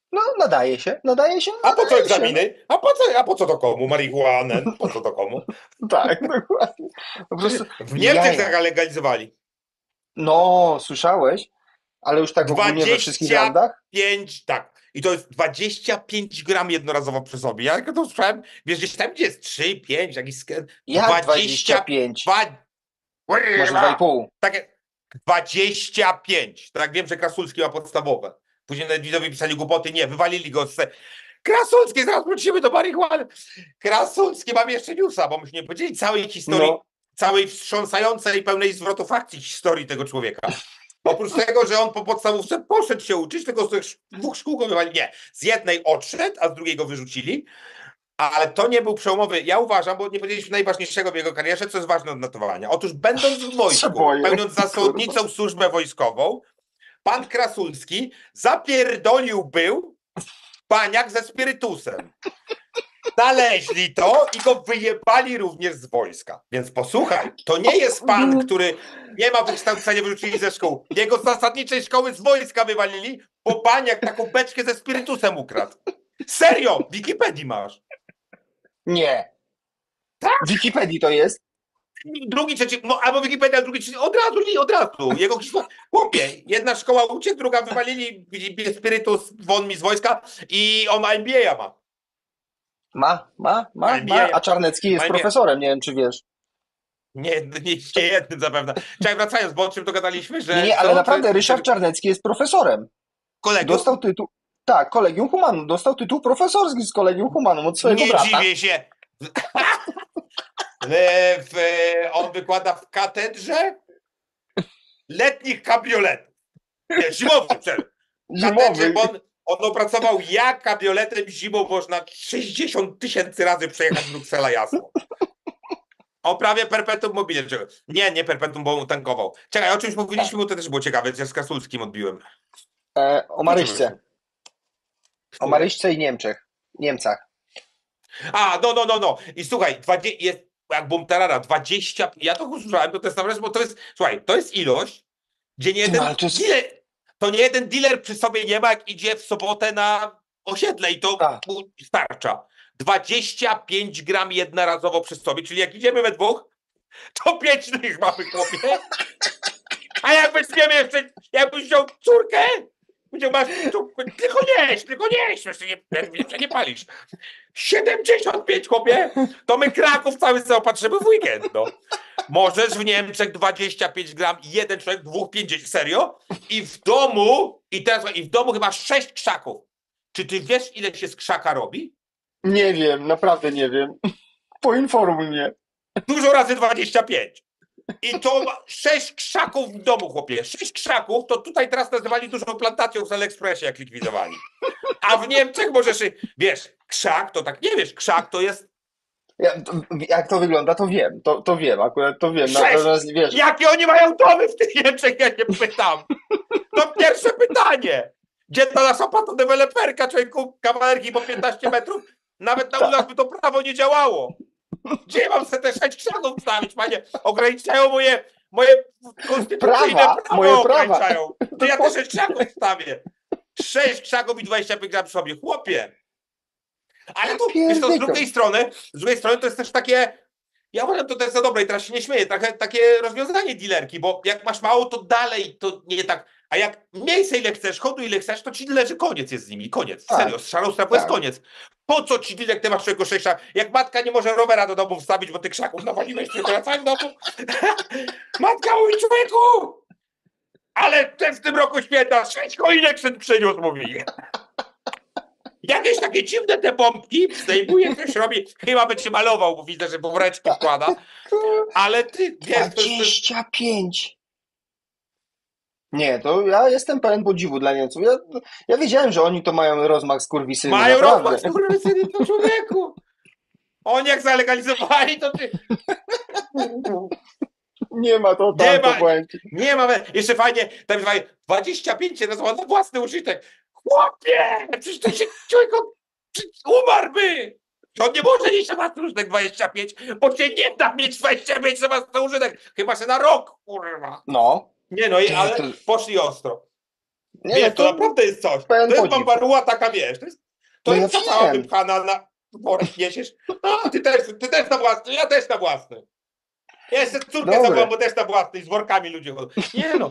S1: No, nadaje się, nadaje się,
S2: A po co
S1: nadaje się.
S2: egzaminy? A po co, a po co to komu? Marihuanę? Po co to komu?
S1: Tak, dokładnie. Po prostu
S2: W Niemczech
S1: jaja.
S2: zalegalizowali.
S1: No, słyszałeś? Ale już tak ogólnie we wszystkich
S2: dwadzieścia
S1: landach?
S2: pięć, tak. I to jest dwadzieścia pięć gram jednorazowo przy sobie. Ja jak to słyszałem, wiesz, gdzieś tam, gdzie jest trzy, pięć, jakiś sken.
S1: Jak dwadzieścia pięć? Może dwa i pół.
S2: Takie dwadzieścia pięć. Tak wiem, że Krasulski ma podstawowe. Później nawet widzowie pisali głupoty. Nie, wywalili go z... Krasulski, zaraz wrócimy do marihuany. Krasulski, mam jeszcze newsa, bo myśmy nie powiedzieli całej historii,
S1: No.
S2: całej wstrząsającej, pełnej zwrotów akcji historii tego człowieka. Oprócz tego, że on po podstawówce poszedł się uczyć, tylko z tych dwóch szkół go wywalili. Nie, z jednej odszedł, a z drugiej go wyrzucili. Ale to nie był przełomowy. Ja uważam, bo nie powiedzieliśmy najważniejszego w jego karierze, co jest ważne od notowania. Otóż będąc w wojsku,
S1: boję.
S2: pełniąc zasadniczą służbę wojskową, pan Krasulski zapierdolił był baniak ze spirytusem. Znaleźli to i go wyjebali również z wojska. Więc posłuchaj, to nie jest pan, który nie ma wykształcenia, wyrzucili ze szkół. Jego z zasadniczej szkoły z wojska wywalili, bo baniak taką beczkę ze spirytusem ukradł. Serio, w Wikipedii masz.
S1: Nie.
S2: Tak?
S1: W Wikipedii to jest?
S2: Drugi, trzeci, no, albo Wikipedia, drugi, trzeci, od razu, nie, od razu. Jego historia, chłopie, jedna szkoła uciekł, druga wywalili, spirytus won mi z wojska i on M B A ma.
S1: Ma, ma, ma,
S2: M B A.
S1: ma. A Czarnecki jest
S2: M B A.
S1: profesorem, nie wiem czy wiesz.
S2: Nie, nie, nie jednym zapewne. Czekaj, wracając, bo o czym dogadaliśmy, że...
S1: Nie, nie, ale
S2: co?
S1: naprawdę
S2: Że-
S1: Ryszard
S2: że-
S1: Czarnecki jest profesorem.
S2: Kolegów?
S1: Dostał tytuł. Tak, Kolegium Humanum. Dostał tytuł profesorski z Kolegium Humanum od swojego
S2: Nie
S1: brata.
S2: dziwię się. E, w, e, on wykłada w katedrze letnich kabrioletów. Nie, zimowych, przepraszam. Katedrze,
S1: Zimowy.
S2: bo on, on opracował, jak kabrioletem zimą można sześćdziesiąt tysięcy razy przejechać Bruksela Jasło. O prawie perpetuum mobile. Czekaj. Nie, nie perpetuum, bo on tankował. Czekaj, o czymś mówiliśmy, bo to też było ciekawe. Ja z Krasulskim odbiłem.
S1: E, o Maryśce. O Maryśce i Niemczech. Niemcach.
S2: A, no, no, no, no. I słuchaj, dwadzieścia, jest, jak bum tarara, dwadzieścia, ja to usłyszałem, to jest naprawdę, bo to jest, słuchaj, to jest ilość, gdzie nie
S1: Ty,
S2: jeden
S1: no, ale to jest-
S2: dealer, to nie jeden dealer przy sobie nie ma, jak idzie w sobotę na osiedle i to
S1: Tak.
S2: mu starcza. dwadzieścia pięć gram jednorazowo przy sobie, czyli jak idziemy we dwóch, to pięć tych mamy, chłopie. A jak weźmiemy jeszcze, jakbyś wziął córkę, gdzie masz, tylko nie jeść, tylko nie jeść, jeszcze nie, jeszcze nie palisz. siedemdziesiąt pięć, chłopie, to my Kraków cały zaopatrzymy w weekend, no. Możesz w Niemczech dwadzieścia pięć gram, jeden człowiek, dwóch pięćdziesiąt, serio? I w domu, i teraz, i w domu chyba sześć krzaków. Czy ty wiesz, ile się z krzaka robi?
S1: Nie wiem, naprawdę nie wiem. Poinformuj mnie.
S2: Dużo razy dwadzieścia pięć. I to ma sześć krzaków w domu, chłopie. Sześć krzaków, to tutaj teraz nazywali dużą plantacją w AliExpressie, jak likwidowali. A w Niemczech możesz, wiesz, krzak to tak, nie wiesz, krzak to jest,
S1: Ja, to, jak to wygląda, to wiem. To, to wiem, akurat to wiem.
S2: Sześć.
S1: Natomiast wiesz,
S2: jakie oni mają domy w tych Niemczech, ja nie pytam. To pierwsze pytanie. Gdzie ta nasza patodeweloperka, człowieku, kawalerki po piętnaście metrów? Nawet na u nas by to prawo nie działało. Gdzie mam sobie te sześć krzaków wstawić, panie? Ograniczają moje, moje konstytucyjne
S1: Prawa,
S2: prawo
S1: moje prawa.
S2: ograniczają. To ja też sześć krzaków wstawię. Sześć krzaków i dwadzieścia pięć gram przy sobie. Chłopie. Ale to, wiesz, to z drugiej strony, z drugiej strony to jest też takie, ja uważam, to też za dobre i teraz się nie śmieję, trochę takie rozwiązanie dealerki, bo jak masz mało, to dalej to nie tak, a jak miejsce ile chcesz, chodu ile chcesz, to ci leży koniec jest z nimi, koniec,
S1: Tak.
S2: serio, z szarą strefą
S1: Tak.
S2: jest koniec. Po co ci dealer, jak ty masz człowieku sześć krzaków? Jak matka nie może rowera do domu wstawić, bo ty krzaków nawaliłeś, tylko na całym domu. Matka mówi, człowieku, ale ten w tym roku święta sześć choinek syn przyniósł, mówi. Jakieś takie dziwne te bombki, zdejmuje, coś robi, chyba by cię malował, bo widzę, że woreczki wkłada, ale ty, wiesz, to jest,
S1: dwadzieścia pięć. Nie, to ja jestem pełen podziwu dla Niemców. Ja, ja wiedziałem, że oni to mają rozmach skurwisyny.
S2: mają
S1: naprawdę.
S2: rozmach skurwysyny, to człowieku. Oni jak zalegalizowali, to ty,
S1: Nie ma to
S2: Nie
S1: tam,
S2: ma.
S1: to pojęcie.
S2: nie ma, jeszcze fajnie, tam jest fajnie, dwadzieścia pięć się nazywa na własny użytek. Chłopie, przecież to się człowiek umarłby. On nie może mieć na własny użytek dwadzieścia pięć, bo się nie da mieć dwadzieścia pięć na własny użytek, chyba że na rok, kurwa.
S1: No.
S2: Nie no, i-
S1: Ty,
S2: ale
S1: to-
S2: poszli ostro.
S1: Nie,
S2: Wiesz,
S1: no
S2: to
S1: to
S2: naprawdę jest coś.
S1: pełen
S2: To jest
S1: podziw.
S2: bambaruła taka, wiesz, to jest, to
S1: No ja
S2: jest ta cała
S1: wiem.
S2: wypchana na worek niesiesz. No, ty też, ty też na własny, ja też na własny. Ja jeszcze córkę
S1: Dobre.
S2: zawołam, bo też na własnej, z workami ludzie chodzą. Nie no.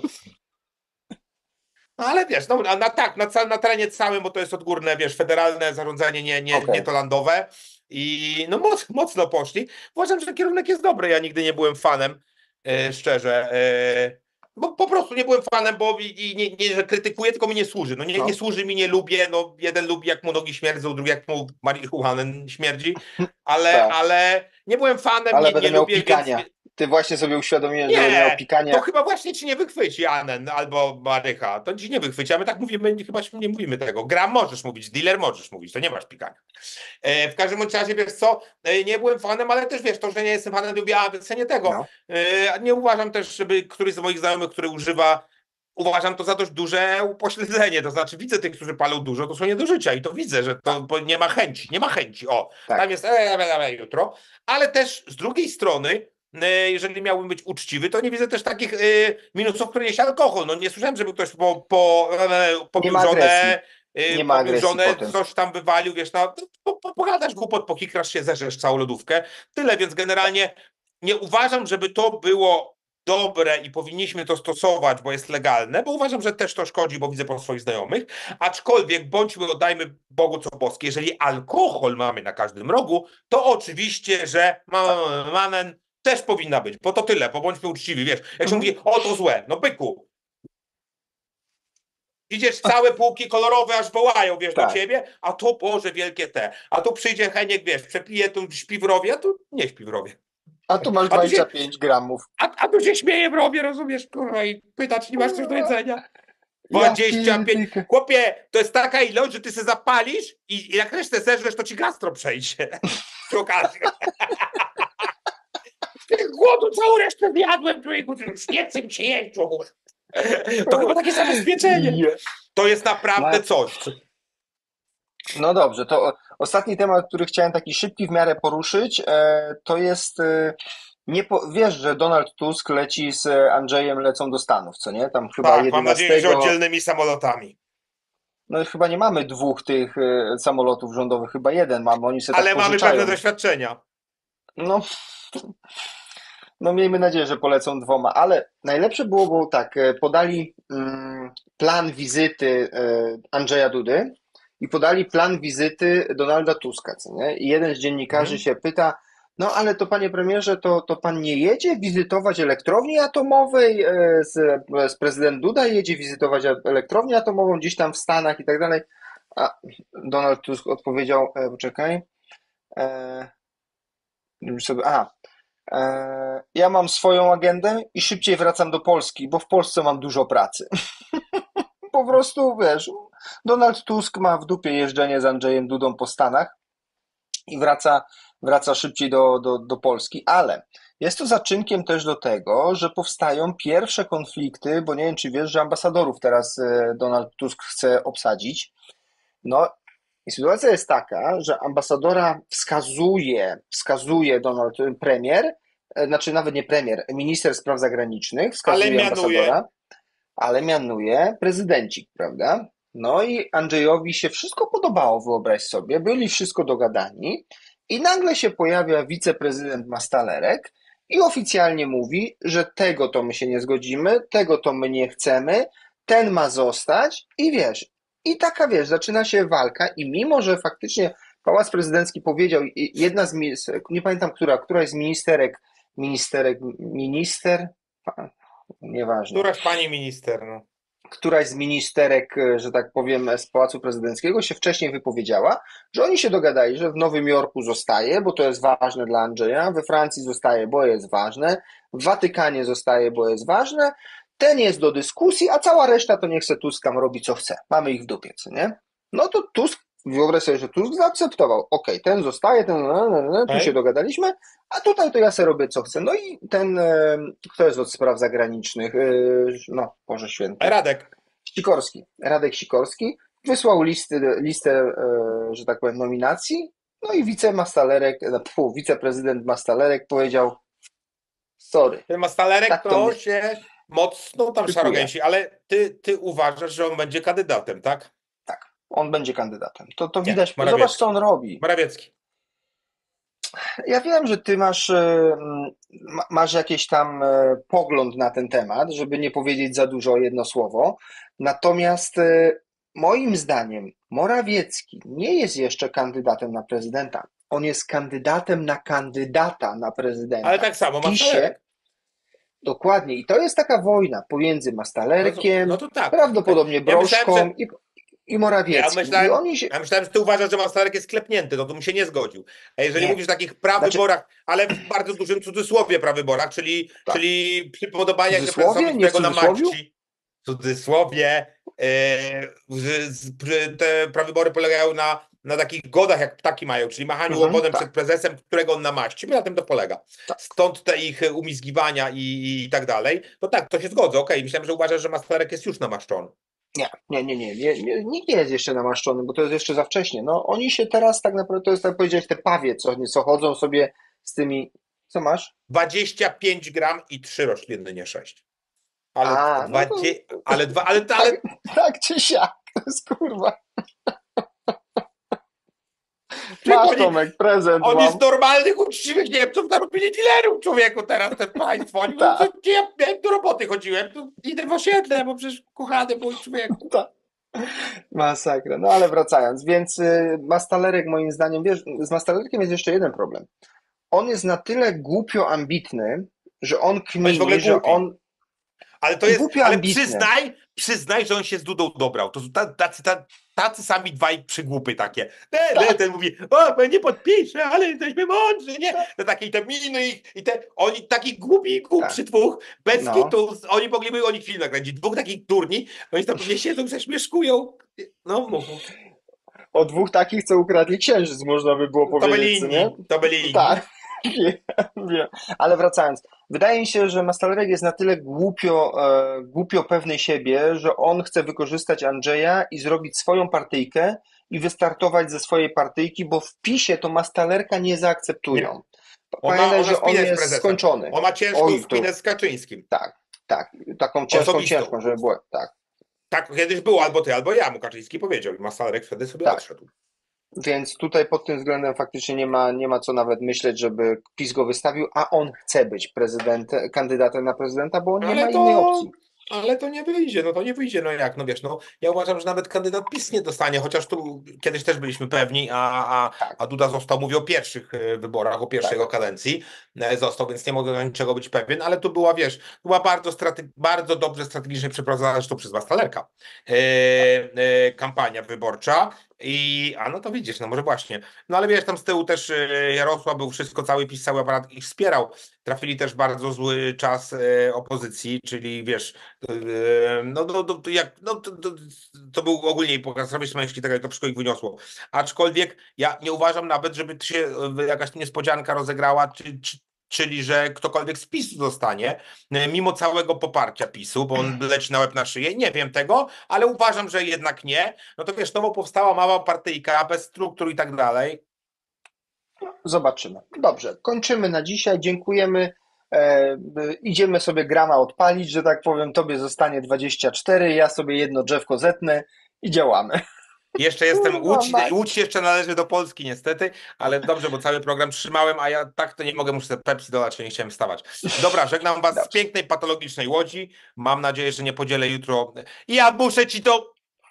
S2: No ale wiesz, no, a na, tak, na, ca- na terenie całym, bo to jest odgórne, wiesz, federalne zarządzanie, nie, nie,
S1: Okej.
S2: nie to landowe. I no moc, mocno poszli. Uważam, że kierunek jest dobry. Ja nigdy nie byłem fanem, e, szczerze. E, bo po prostu nie byłem fanem, bo i, i nie, nie, że krytykuję, tylko mi nie służy. No nie,
S1: No.
S2: nie służy mi, nie lubię. No jeden lubi, jak mu nogi śmierdzą, drugi jak mu marihuana śmierdzi. Ale,
S1: Tak.
S2: ale nie byłem fanem,
S1: Ale
S2: nie,
S1: będę
S2: nie
S1: miał
S2: lubię,
S1: pikania.
S2: więc...
S1: Ty właśnie sobie uświadomiłeś, że będę miał
S2: Nie,
S1: pikania.
S2: to chyba właśnie ci nie wychwyci Anen albo Marycha. To ci nie wychwyci, a my tak mówimy, chyba nie mówimy tego. Gram możesz mówić, dealer możesz mówić, to nie masz pikania. E, w każdym bądź razie, wiesz co, e, nie byłem fanem, ale też wiesz, to, że nie jestem fanem, lubię, a cenię tego.
S1: No.
S2: E, nie uważam też, żeby któryś z moich znajomych, który używa, uważam to za dość duże upośledzenie. To znaczy widzę tych, którzy palą dużo, to są nie do życia i to widzę, że to bo nie ma chęci, nie ma chęci. O,
S1: Tak.
S2: tam jest e, e, e, jutro, ale też z drugiej strony, e, jeżeli miałbym być uczciwy, to nie widzę też takich e, minusów, które niesie alkohol. No nie słyszałem, żeby ktoś po, po, e, popił
S1: Nie ma agresji.
S2: żonę, e,
S1: Nie ma
S2: popił
S1: agresji
S2: żonę,
S1: potem.
S2: coś tam wywalił, wiesz, no, po, po, pogadasz głupot, pokikrasz się, zerzesz całą lodówkę. Tyle, więc generalnie nie uważam, żeby to było dobre i powinniśmy to stosować, bo jest legalne, bo uważam, że też to szkodzi, bo widzę po swoich znajomych. Aczkolwiek bądźmy, oddajmy Bogu co boskie, jeżeli alkohol mamy na każdym rogu, to oczywiście, że ma- manen też powinna być, bo to tyle, bo bądźmy uczciwi, wiesz. Jak się
S1: Mhm.
S2: mówi, o to złe, no byku, idziesz całe półki kolorowe, aż wołają, wiesz,
S1: Tak.
S2: do ciebie, a to Boże wielkie te, a tu przyjdzie Heniek, wiesz, przepije, tu śpi w rowie, a tu nie śpi w rowie.
S1: A tu masz
S2: A tu się-
S1: dwadzieścia pięć gramów.
S2: A, a tu się śmieje w rowie, rozumiesz, kurwa, i pyta, czy nie masz coś do jedzenia.
S1: Ja
S2: dwadzieścia pięć.
S1: pierdykę.
S2: Chłopie, to jest taka ilość, że ty se zapalisz i, i jak resztę zeżresz, to ci gastro przejdzie. Przy okazji. Głodu całą resztę zjadłem, człowieku, już nie chcę mi się jeść, człowieku. To chyba takie zabezpieczenie.
S1: Je-
S2: To jest naprawdę
S1: Ma-
S2: coś.
S1: No dobrze, to o- ostatni temat, który chciałem taki szybki w miarę poruszyć, e, to jest, e, nie po, wiesz, że Donald Tusk leci z Andrzejem, lecą do Stanów, co nie? Tam chyba
S2: Tak, mam nadzieję, że
S1: jedenastego,
S2: oddzielnymi samolotami.
S1: no chyba nie mamy dwóch tych e, samolotów rządowych, chyba jeden mamy, oni sobie
S2: Ale
S1: tak
S2: mamy
S1: pożyczają.
S2: pewne doświadczenia.
S1: No, no miejmy nadzieję, że polecą dwoma, ale najlepsze było, bo tak, e, podali mm, plan wizyty e, Andrzeja Dudy i podali plan wizyty Donalda Tuska, co nie? I jeden z dziennikarzy
S2: Mhm.
S1: się pyta, no ale to panie premierze, to, to pan nie jedzie wizytować elektrowni atomowej, e, z, z prezydent Duda jedzie wizytować elektrownię atomową gdzieś tam w Stanach i tak dalej. A Donald Tusk odpowiedział, e, poczekaj, e, już sobie, aha, e, ja mam swoją agendę i szybciej wracam do Polski, bo w Polsce mam dużo pracy. Po prostu, wiesz, Donald Tusk ma w dupie jeżdżenie z Andrzejem Dudą po Stanach i wraca, wraca szybciej do, do, do Polski, ale jest to zaczynkiem też do tego, że powstają pierwsze konflikty, bo nie wiem, czy wiesz, że ambasadorów teraz e, Donald Tusk chce obsadzić. No i sytuacja jest taka, że ambasadora wskazuje, wskazuje Donald premier, e, znaczy nawet nie premier, minister spraw zagranicznych wskazuje
S2: Ale mianuje.
S1: ambasadora, ale mianuje prezydencik, prawda? No i Andrzejowi się wszystko podobało, wyobraź sobie, byli wszystko dogadani i nagle się pojawia wiceprezydent Mastalerek i oficjalnie mówi, że tego to my się nie zgodzimy, tego to my nie chcemy, ten ma zostać i wiesz, i taka wiesz, zaczyna się walka i mimo, że faktycznie Pałac Prezydencki powiedział, i jedna z, minis- nie pamiętam która, któraś z ministerek, ministerek, minister, A, nieważne,
S2: Któraś pani minister, no.
S1: któraś z ministerek, e, że tak powiem, z Pałacu Prezydenckiego się wcześniej wypowiedziała, że oni się dogadali, że w Nowym Jorku zostaje, bo to jest ważne dla Andrzeja, we Francji zostaje, bo jest ważne, w Watykanie zostaje, bo jest ważne, ten jest do dyskusji, a cała reszta to niech se Tusk tam robi co chce. Mamy ich w dupie, co nie? No to Tusk, wyobraź sobie, że Tusk zaakceptował. Okej, ten zostaje, ten, no, no, no, tu
S2: Ej.
S1: się dogadaliśmy, a tutaj to ja se robię co chcę. No i ten, e, kto jest od spraw zagranicznych? E, no, Boże Święty.
S2: Radek.
S1: Sikorski, Radek Sikorski wysłał listy, listę, e, że tak powiem, nominacji, no i wice-Mastalerek, e, pu, wiceprezydent Mastalerek powiedział sorry,
S2: Ten Mastalerek
S1: Tak to
S2: to
S1: my-
S2: się mocno tam
S1: Szykuje.
S2: szarogęsi, ale ty, ty uważasz, że on będzie kandydatem, tak?
S1: Tak, on będzie kandydatem. To, to
S2: Nie,
S1: widać. Zobacz,
S2: Morawiecki.
S1: co on robi.
S2: Morawiecki.
S1: Ja wiem, że ty masz, e, ma- masz jakiś tam e, pogląd na ten temat, żeby nie powiedzieć za dużo jedno słowo. Natomiast e, moim zdaniem Morawiecki nie jest jeszcze kandydatem na prezydenta. On jest kandydatem na kandydata na prezydenta.
S2: Ale tak samo
S1: W PiSie,
S2: Mastalerek.
S1: dokładnie. I to jest taka wojna pomiędzy
S2: No to,
S1: Mastalerkiem,
S2: no to tak.
S1: prawdopodobnie
S2: Ja myślałem,
S1: Brożką
S2: że...
S1: i, i
S2: Ja
S1: Morawieckim. I
S2: myślałem,
S1: oni się...
S2: ja myślałem, że ty uważasz, że Mastalerek jest klepnięty, no to bym się nie zgodził. A jeżeli
S1: Nie.
S2: mówisz o takich prawyborach, ale w bardzo dużym cudzysłowie prawyborach, czyli,
S1: Tak.
S2: czyli przy podobaniach do
S1: Cudzysłowie?
S2: prezesowi,
S1: Nie w
S2: którego
S1: cudzysłowiu?
S2: namaści, w cudzysłowie, e, że z- przy- te prawybory polegają na, na takich godach, jak ptaki mają, czyli machaniu
S1: Mhm,
S2: łopotem
S1: tak.
S2: przed prezesem, którego on namaści. Na tym to polega.
S1: Tak.
S2: Stąd te ich umizgiwania i, i tak dalej. To tak, to się zgodzę, okej. Myślałem, że uważasz, że Mastalerek jest już namaszczony.
S1: Nie, nie, nie, nie, nie, nie, nikt nie jest jeszcze namaszczony, bo to jest jeszcze za wcześnie. No, oni się teraz tak naprawdę, to jest tak powiedziałeś, te pawie, co, co chodzą sobie z tymi, co masz?
S2: dwadzieścia pięć gram i trzy rośliny, nie sześć. Ale,
S1: A, no to-
S2: dwadzie... ale, dwa... ale, ale
S1: Tak, tak czy siak, to jest kurwa. Masz,
S2: oni-
S1: Tomek, prezent
S2: oni
S1: mam.
S2: z normalnych, uczciwych Niemców narobili dealerów, człowieku, teraz ten państwo. Oni mówią,
S1: Tak.
S2: co, gdzie ja miałem do roboty chodziłem, to idę w osiedle, bo przecież kochany mój człowieku.
S1: Tak. Masakra. No ale wracając, więc y, Mastalerek moim zdaniem, wiesz, z Mastalerkiem jest jeszcze jeden problem. On jest na tyle głupio ambitny, że on
S2: w ogóle
S1: kmini, że
S2: głupi.
S1: on...
S2: Ale to jest,
S1: Głupio
S2: ale
S1: ambitne.
S2: przyznaj, przyznaj, że on się z Dudą dobrał. To są ta- tacy, tacy, tacy sami dwaj przygłupy takie. Ten,
S1: Tak.
S2: ten, ten mówi, o, nie podpiszę, ale jesteśmy mądrzy, nie? Te takie te miny ich, i te, oni takich głupi i głupszy dwóch, bez
S1: No.
S2: kitu, oni mogliby o nich film nakręcić. Dwóch takich turni, oni tam pewnie siedzą, zeszmieszkują. No, mów.
S1: O dwóch takich, co ukradli księżyc, można by było
S2: To byli
S1: powiedzieć, co nie?
S2: inni, to byli inni.
S1: Tak, wiem, wiem. Ale wracając, wydaje mi się, że Mastalerek jest na tyle głupio, e, głupio pewny siebie, że on chce wykorzystać Andrzeja i zrobić swoją partyjkę i wystartować ze swojej partyjki, bo w PiSie to Mastalerka nie zaakceptują.
S2: On ma-
S1: Pamiętaj,
S2: on ma
S1: że on
S2: spinę z
S1: jest
S2: prezesem.
S1: skończony.
S2: On ma ciężką
S1: Oj, to-
S2: spinę z Kaczyńskim.
S1: Tak, tak, taką ciężką,
S2: Osobistą.
S1: ciężką, żeby było, tak.
S2: Tak kiedyś było, albo ty, albo ja, mu Kaczyński powiedział i Mastalerek wtedy sobie
S1: Tak.
S2: odszedł.
S1: Więc tutaj pod tym względem faktycznie nie ma, nie ma co nawet myśleć, żeby PiS go wystawił, a on chce być prezydentem, kandydatem na prezydenta, bo on nie
S2: Ale
S1: ma
S2: to-
S1: innej opcji.
S2: Ale to nie wyjdzie, no to nie wyjdzie, no jak, no wiesz, no ja uważam, że nawet kandydat PiS nie dostanie, chociaż tu kiedyś też byliśmy pewni, a, a,
S1: Tak.
S2: a Duda został, mówię o pierwszych e, wyborach, o pierwszej
S1: Tak.
S2: jego kadencji, e, został, więc nie mogę niczego być pewien, ale tu była, wiesz, była bardzo, strate- bardzo dobrze strategicznie przeprowadzona zresztą przez Mastalerka e, e, kampania wyborcza. I, a no to widzisz, no może właśnie. No ale wiesz, tam z tyłu też e, Jarosław był wszystko, cały PiS, cały aparat ich wspierał. Trafili też w bardzo zły czas e, opozycji, czyli wiesz, e, no, no, no to jak, no to, to, to był ogólnie pokaz sobie męski, tego to wszystko ich wyniosło. Aczkolwiek ja nie uważam nawet, żeby się e, jakaś niespodzianka rozegrała, czy, czy, czyli że ktokolwiek z PiSu zostanie, e, mimo całego poparcia PiSu, bo on leci na łeb na szyję. Nie wiem tego, ale uważam, że jednak nie. No to wiesz, nowo powstała mała partyjka, bez struktur i tak dalej.
S1: Zobaczymy. Dobrze, kończymy na dzisiaj. Dziękujemy. E, y, idziemy sobie grama odpalić, że tak powiem. Tobie zostanie dwadzieścia cztery, ja sobie jedno drzewko zetnę i działamy.
S2: Jeszcze jestem,
S1: Kurwa,
S2: Łódź,
S1: Max.
S2: Łódź jeszcze należy do Polski niestety, ale dobrze, bo cały program trzymałem, a ja tak to nie mogę, muszę sobie Pepsi dolać, nie chciałem wstawać. Dobra, żegnam was z
S1: Dobrze.
S2: pięknej, patologicznej Łodzi. Mam nadzieję, że nie podzielę jutro. Ja muszę ci to...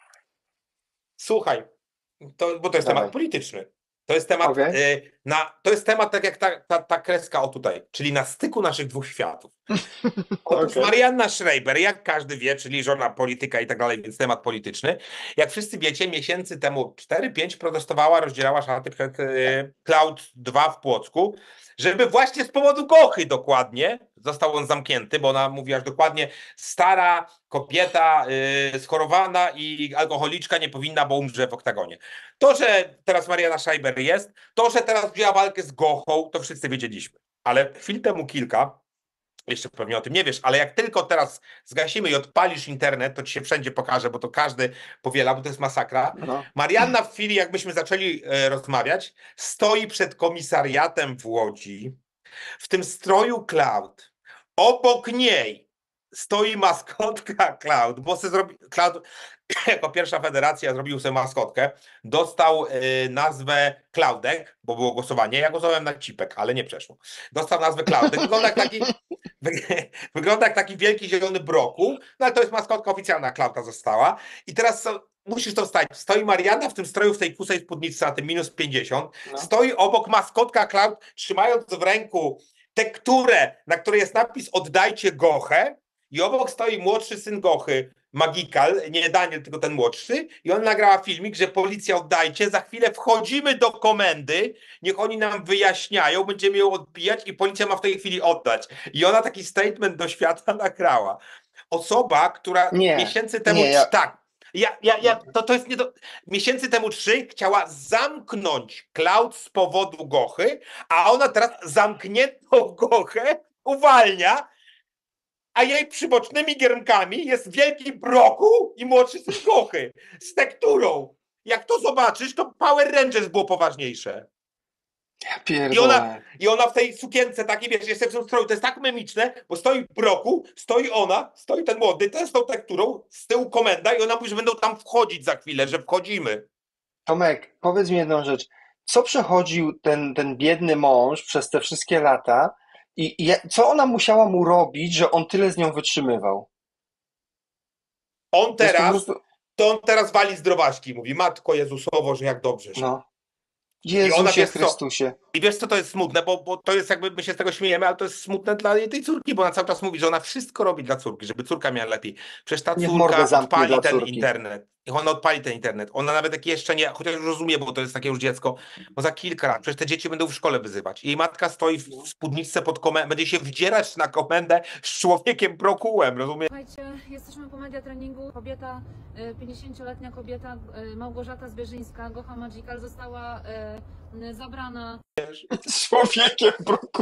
S2: Słuchaj, to, bo to jest
S1: Dawaj.
S2: temat polityczny. To jest temat,
S1: Okej.
S2: y, na, to jest temat tak jak ta, ta, ta kreska o tutaj, czyli na styku naszych dwóch światów. Otóż
S1: Okej.
S2: Marianna Schreiber, jak każdy wie, czyli żona polityka i tak dalej, więc temat polityczny. Jak wszyscy wiecie, miesięcy temu cztery pięć protestowała, rozdzielała szaty przed y, Cloud dwa w Płocku, żeby właśnie z powodu Gochy dokładnie został on zamknięty, bo ona mówi aż dokładnie stara kobieta y, schorowana i alkoholiczka nie powinna, bo umrze w oktagonie. To, że teraz Marianna Schreiber jest, to, że teraz wzięła walkę z Gochą, to wszyscy wiedzieliśmy. Ale chwil temu kilka, jeszcze pewnie o tym nie wiesz, ale jak tylko teraz zgasimy i odpalisz internet, to ci się wszędzie pokaże, bo to każdy powiela, bo to jest masakra.
S1: No.
S2: Marianna w chwili, jak myśmy zaczęli e, rozmawiać, stoi przed komisariatem w Łodzi, w tym stroju Cloud. Obok niej stoi maskotka Cloud, bo se zrobi, Cloud jako pierwsza federacja zrobił sobie maskotkę, dostał y, nazwę Cloudek, bo było głosowanie, ja głosowałem na Cipek, ale nie przeszło. Dostał nazwę Cloudek, wygląda jak taki, wygląda jak taki wielki zielony brokuł, no ale to jest maskotka oficjalna, Clouda została i teraz so, musisz to wstać. Stoi Marianna w tym stroju, w tej kusej spódnicy na tym minus pięćdziesiąt,
S1: No.
S2: stoi obok maskotka Cloud, trzymając w ręku tekturę, na której jest napis oddajcie Gochę i obok stoi młodszy syn Gochy, Magikal, nie Daniel, tylko ten młodszy i on nagrała filmik, że policja oddajcie, za chwilę wchodzimy do komendy, niech oni nam wyjaśniają, będziemy ją odbijać i policja ma w tej chwili oddać. I ona taki statement do świata nagrała. Osoba, która
S1: Nie,
S2: miesięcy temu...
S1: nie, ja-
S2: Tak, ja, ja, ja, to, to jest nie do... Miesięcy temu trzy chciała zamknąć Cloud z powodu Gochy, a ona teraz zamkniętą Gochę uwalnia, a jej przybocznymi giermkami jest wielki brokuł i młodszy syn Gochy z tekturą. Jak to zobaczysz, to Power Rangers było poważniejsze.
S1: Ja
S2: I
S1: pierdolę.
S2: ona, I ona w tej sukience takiej, wiesz, jest w tym stroju, to jest tak memiczne, bo stoi brokuł, stoi ona, stoi ten młody, ten z tą tekturą, z tyłu komenda i ona mówi, że będą tam wchodzić za chwilę, że wchodzimy.
S1: Tomek, powiedz mi jedną rzecz. Co przechodził ten, ten biedny mąż przez te wszystkie lata i, i ja- co ona musiała mu robić, że on tyle z nią wytrzymywał?
S2: On
S1: To jest po
S2: teraz,
S1: prostu,
S2: to on teraz wali zdrowaśki, mówi, Matko Jezusowo, że jak dobrze, że...
S1: no.
S2: I ona,
S1: Jezusie
S2: wiesz co,
S1: Chrystusie.
S2: I wiesz co to jest smutne, bo, bo to jest jakby, my się z tego śmiejemy, ale to jest smutne dla jej tej córki, bo ona cały czas mówi, że ona wszystko robi dla córki, żeby córka miała lepiej. Przecież ta
S1: Niech mordę
S2: córka
S1: zamknie
S2: odpali
S1: dla
S2: ten
S1: córki.
S2: internet. Niech ona odpali ten internet. Ona nawet jak jeszcze nie, chociaż już rozumie, bo to jest takie już dziecko, bo za kilka lat, przecież te dzieci będą w szkole wyzywać. Jej matka stoi w w spódniczce pod komendą, będzie się wdzierać na komendę z człowiekiem brokułem, rozumiesz?
S3: Słuchajcie, jesteśmy po media treningu. Kobieta, y, pięćdziesięcioletnia kobieta, y, Małgorzata Zwierzyńska, Gocha Magical, została y, y, zabrana.
S1: Z człowiekiem broku.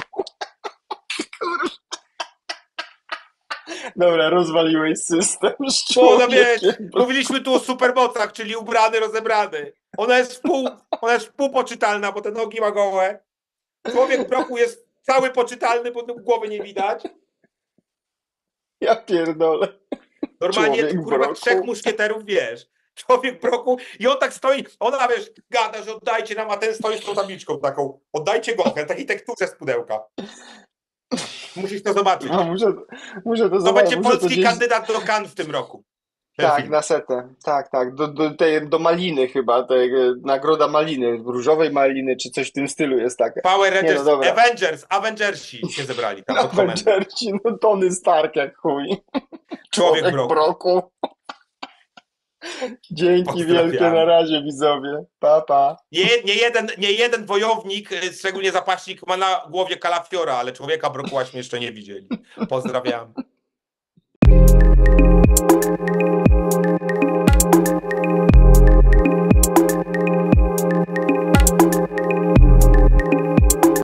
S1: Dobra, rozwaliłeś system z
S2: Bo ona, wiesz,
S1: człowiekiem broku.
S2: mówiliśmy tu o supermocach, czyli ubrany, rozebrany. Ona jest wpół, ona jest wpółpoczytalna, bo te nogi ma gołe. Człowiek w broku jest cały poczytalny, bo tu głowy nie widać.
S1: Ja pierdolę.
S2: Normalnie
S1: Człowiek w
S2: kurwa
S1: broku.
S2: trzech muszkieterów, wiesz. Człowiek w broku i on tak stoi, ona wiesz, gada, że oddajcie nam, a ten stoi z tą tabliczką taką. Oddajcie Gochę, takiej tekturze z pudełka. Musisz to zobaczyć.
S1: No, muszę, muszę to
S2: To
S1: zobaczyć.
S2: będzie
S1: Muszę to
S2: polski
S1: gdzieś...
S2: kandydat do Cannes w tym roku. Ten
S1: Tak,
S2: film.
S1: na setę. Tak, tak. Do, do, tej, do Maliny chyba. Tej, e, nagroda Maliny. Różowej Maliny, czy coś w tym stylu jest taka.
S2: Power
S1: Nie,
S2: Rangers,
S1: no dobra.
S2: Avengers, Avengersi się zebrali tam pod komendą.
S1: Avengersi, no Tony Stark jak chuj.
S2: Człowiek w broku.
S1: broku. Dzięki
S2: Pozdrawiamy.
S1: wielkie, na razie widzowie. Pa, pa.
S2: Nie, nie, jeden, nie jeden wojownik, y, szczególnie zapaśnik, ma na głowie kalafiora, ale człowieka brokułaśmy jeszcze nie widzieli. Pozdrawiam.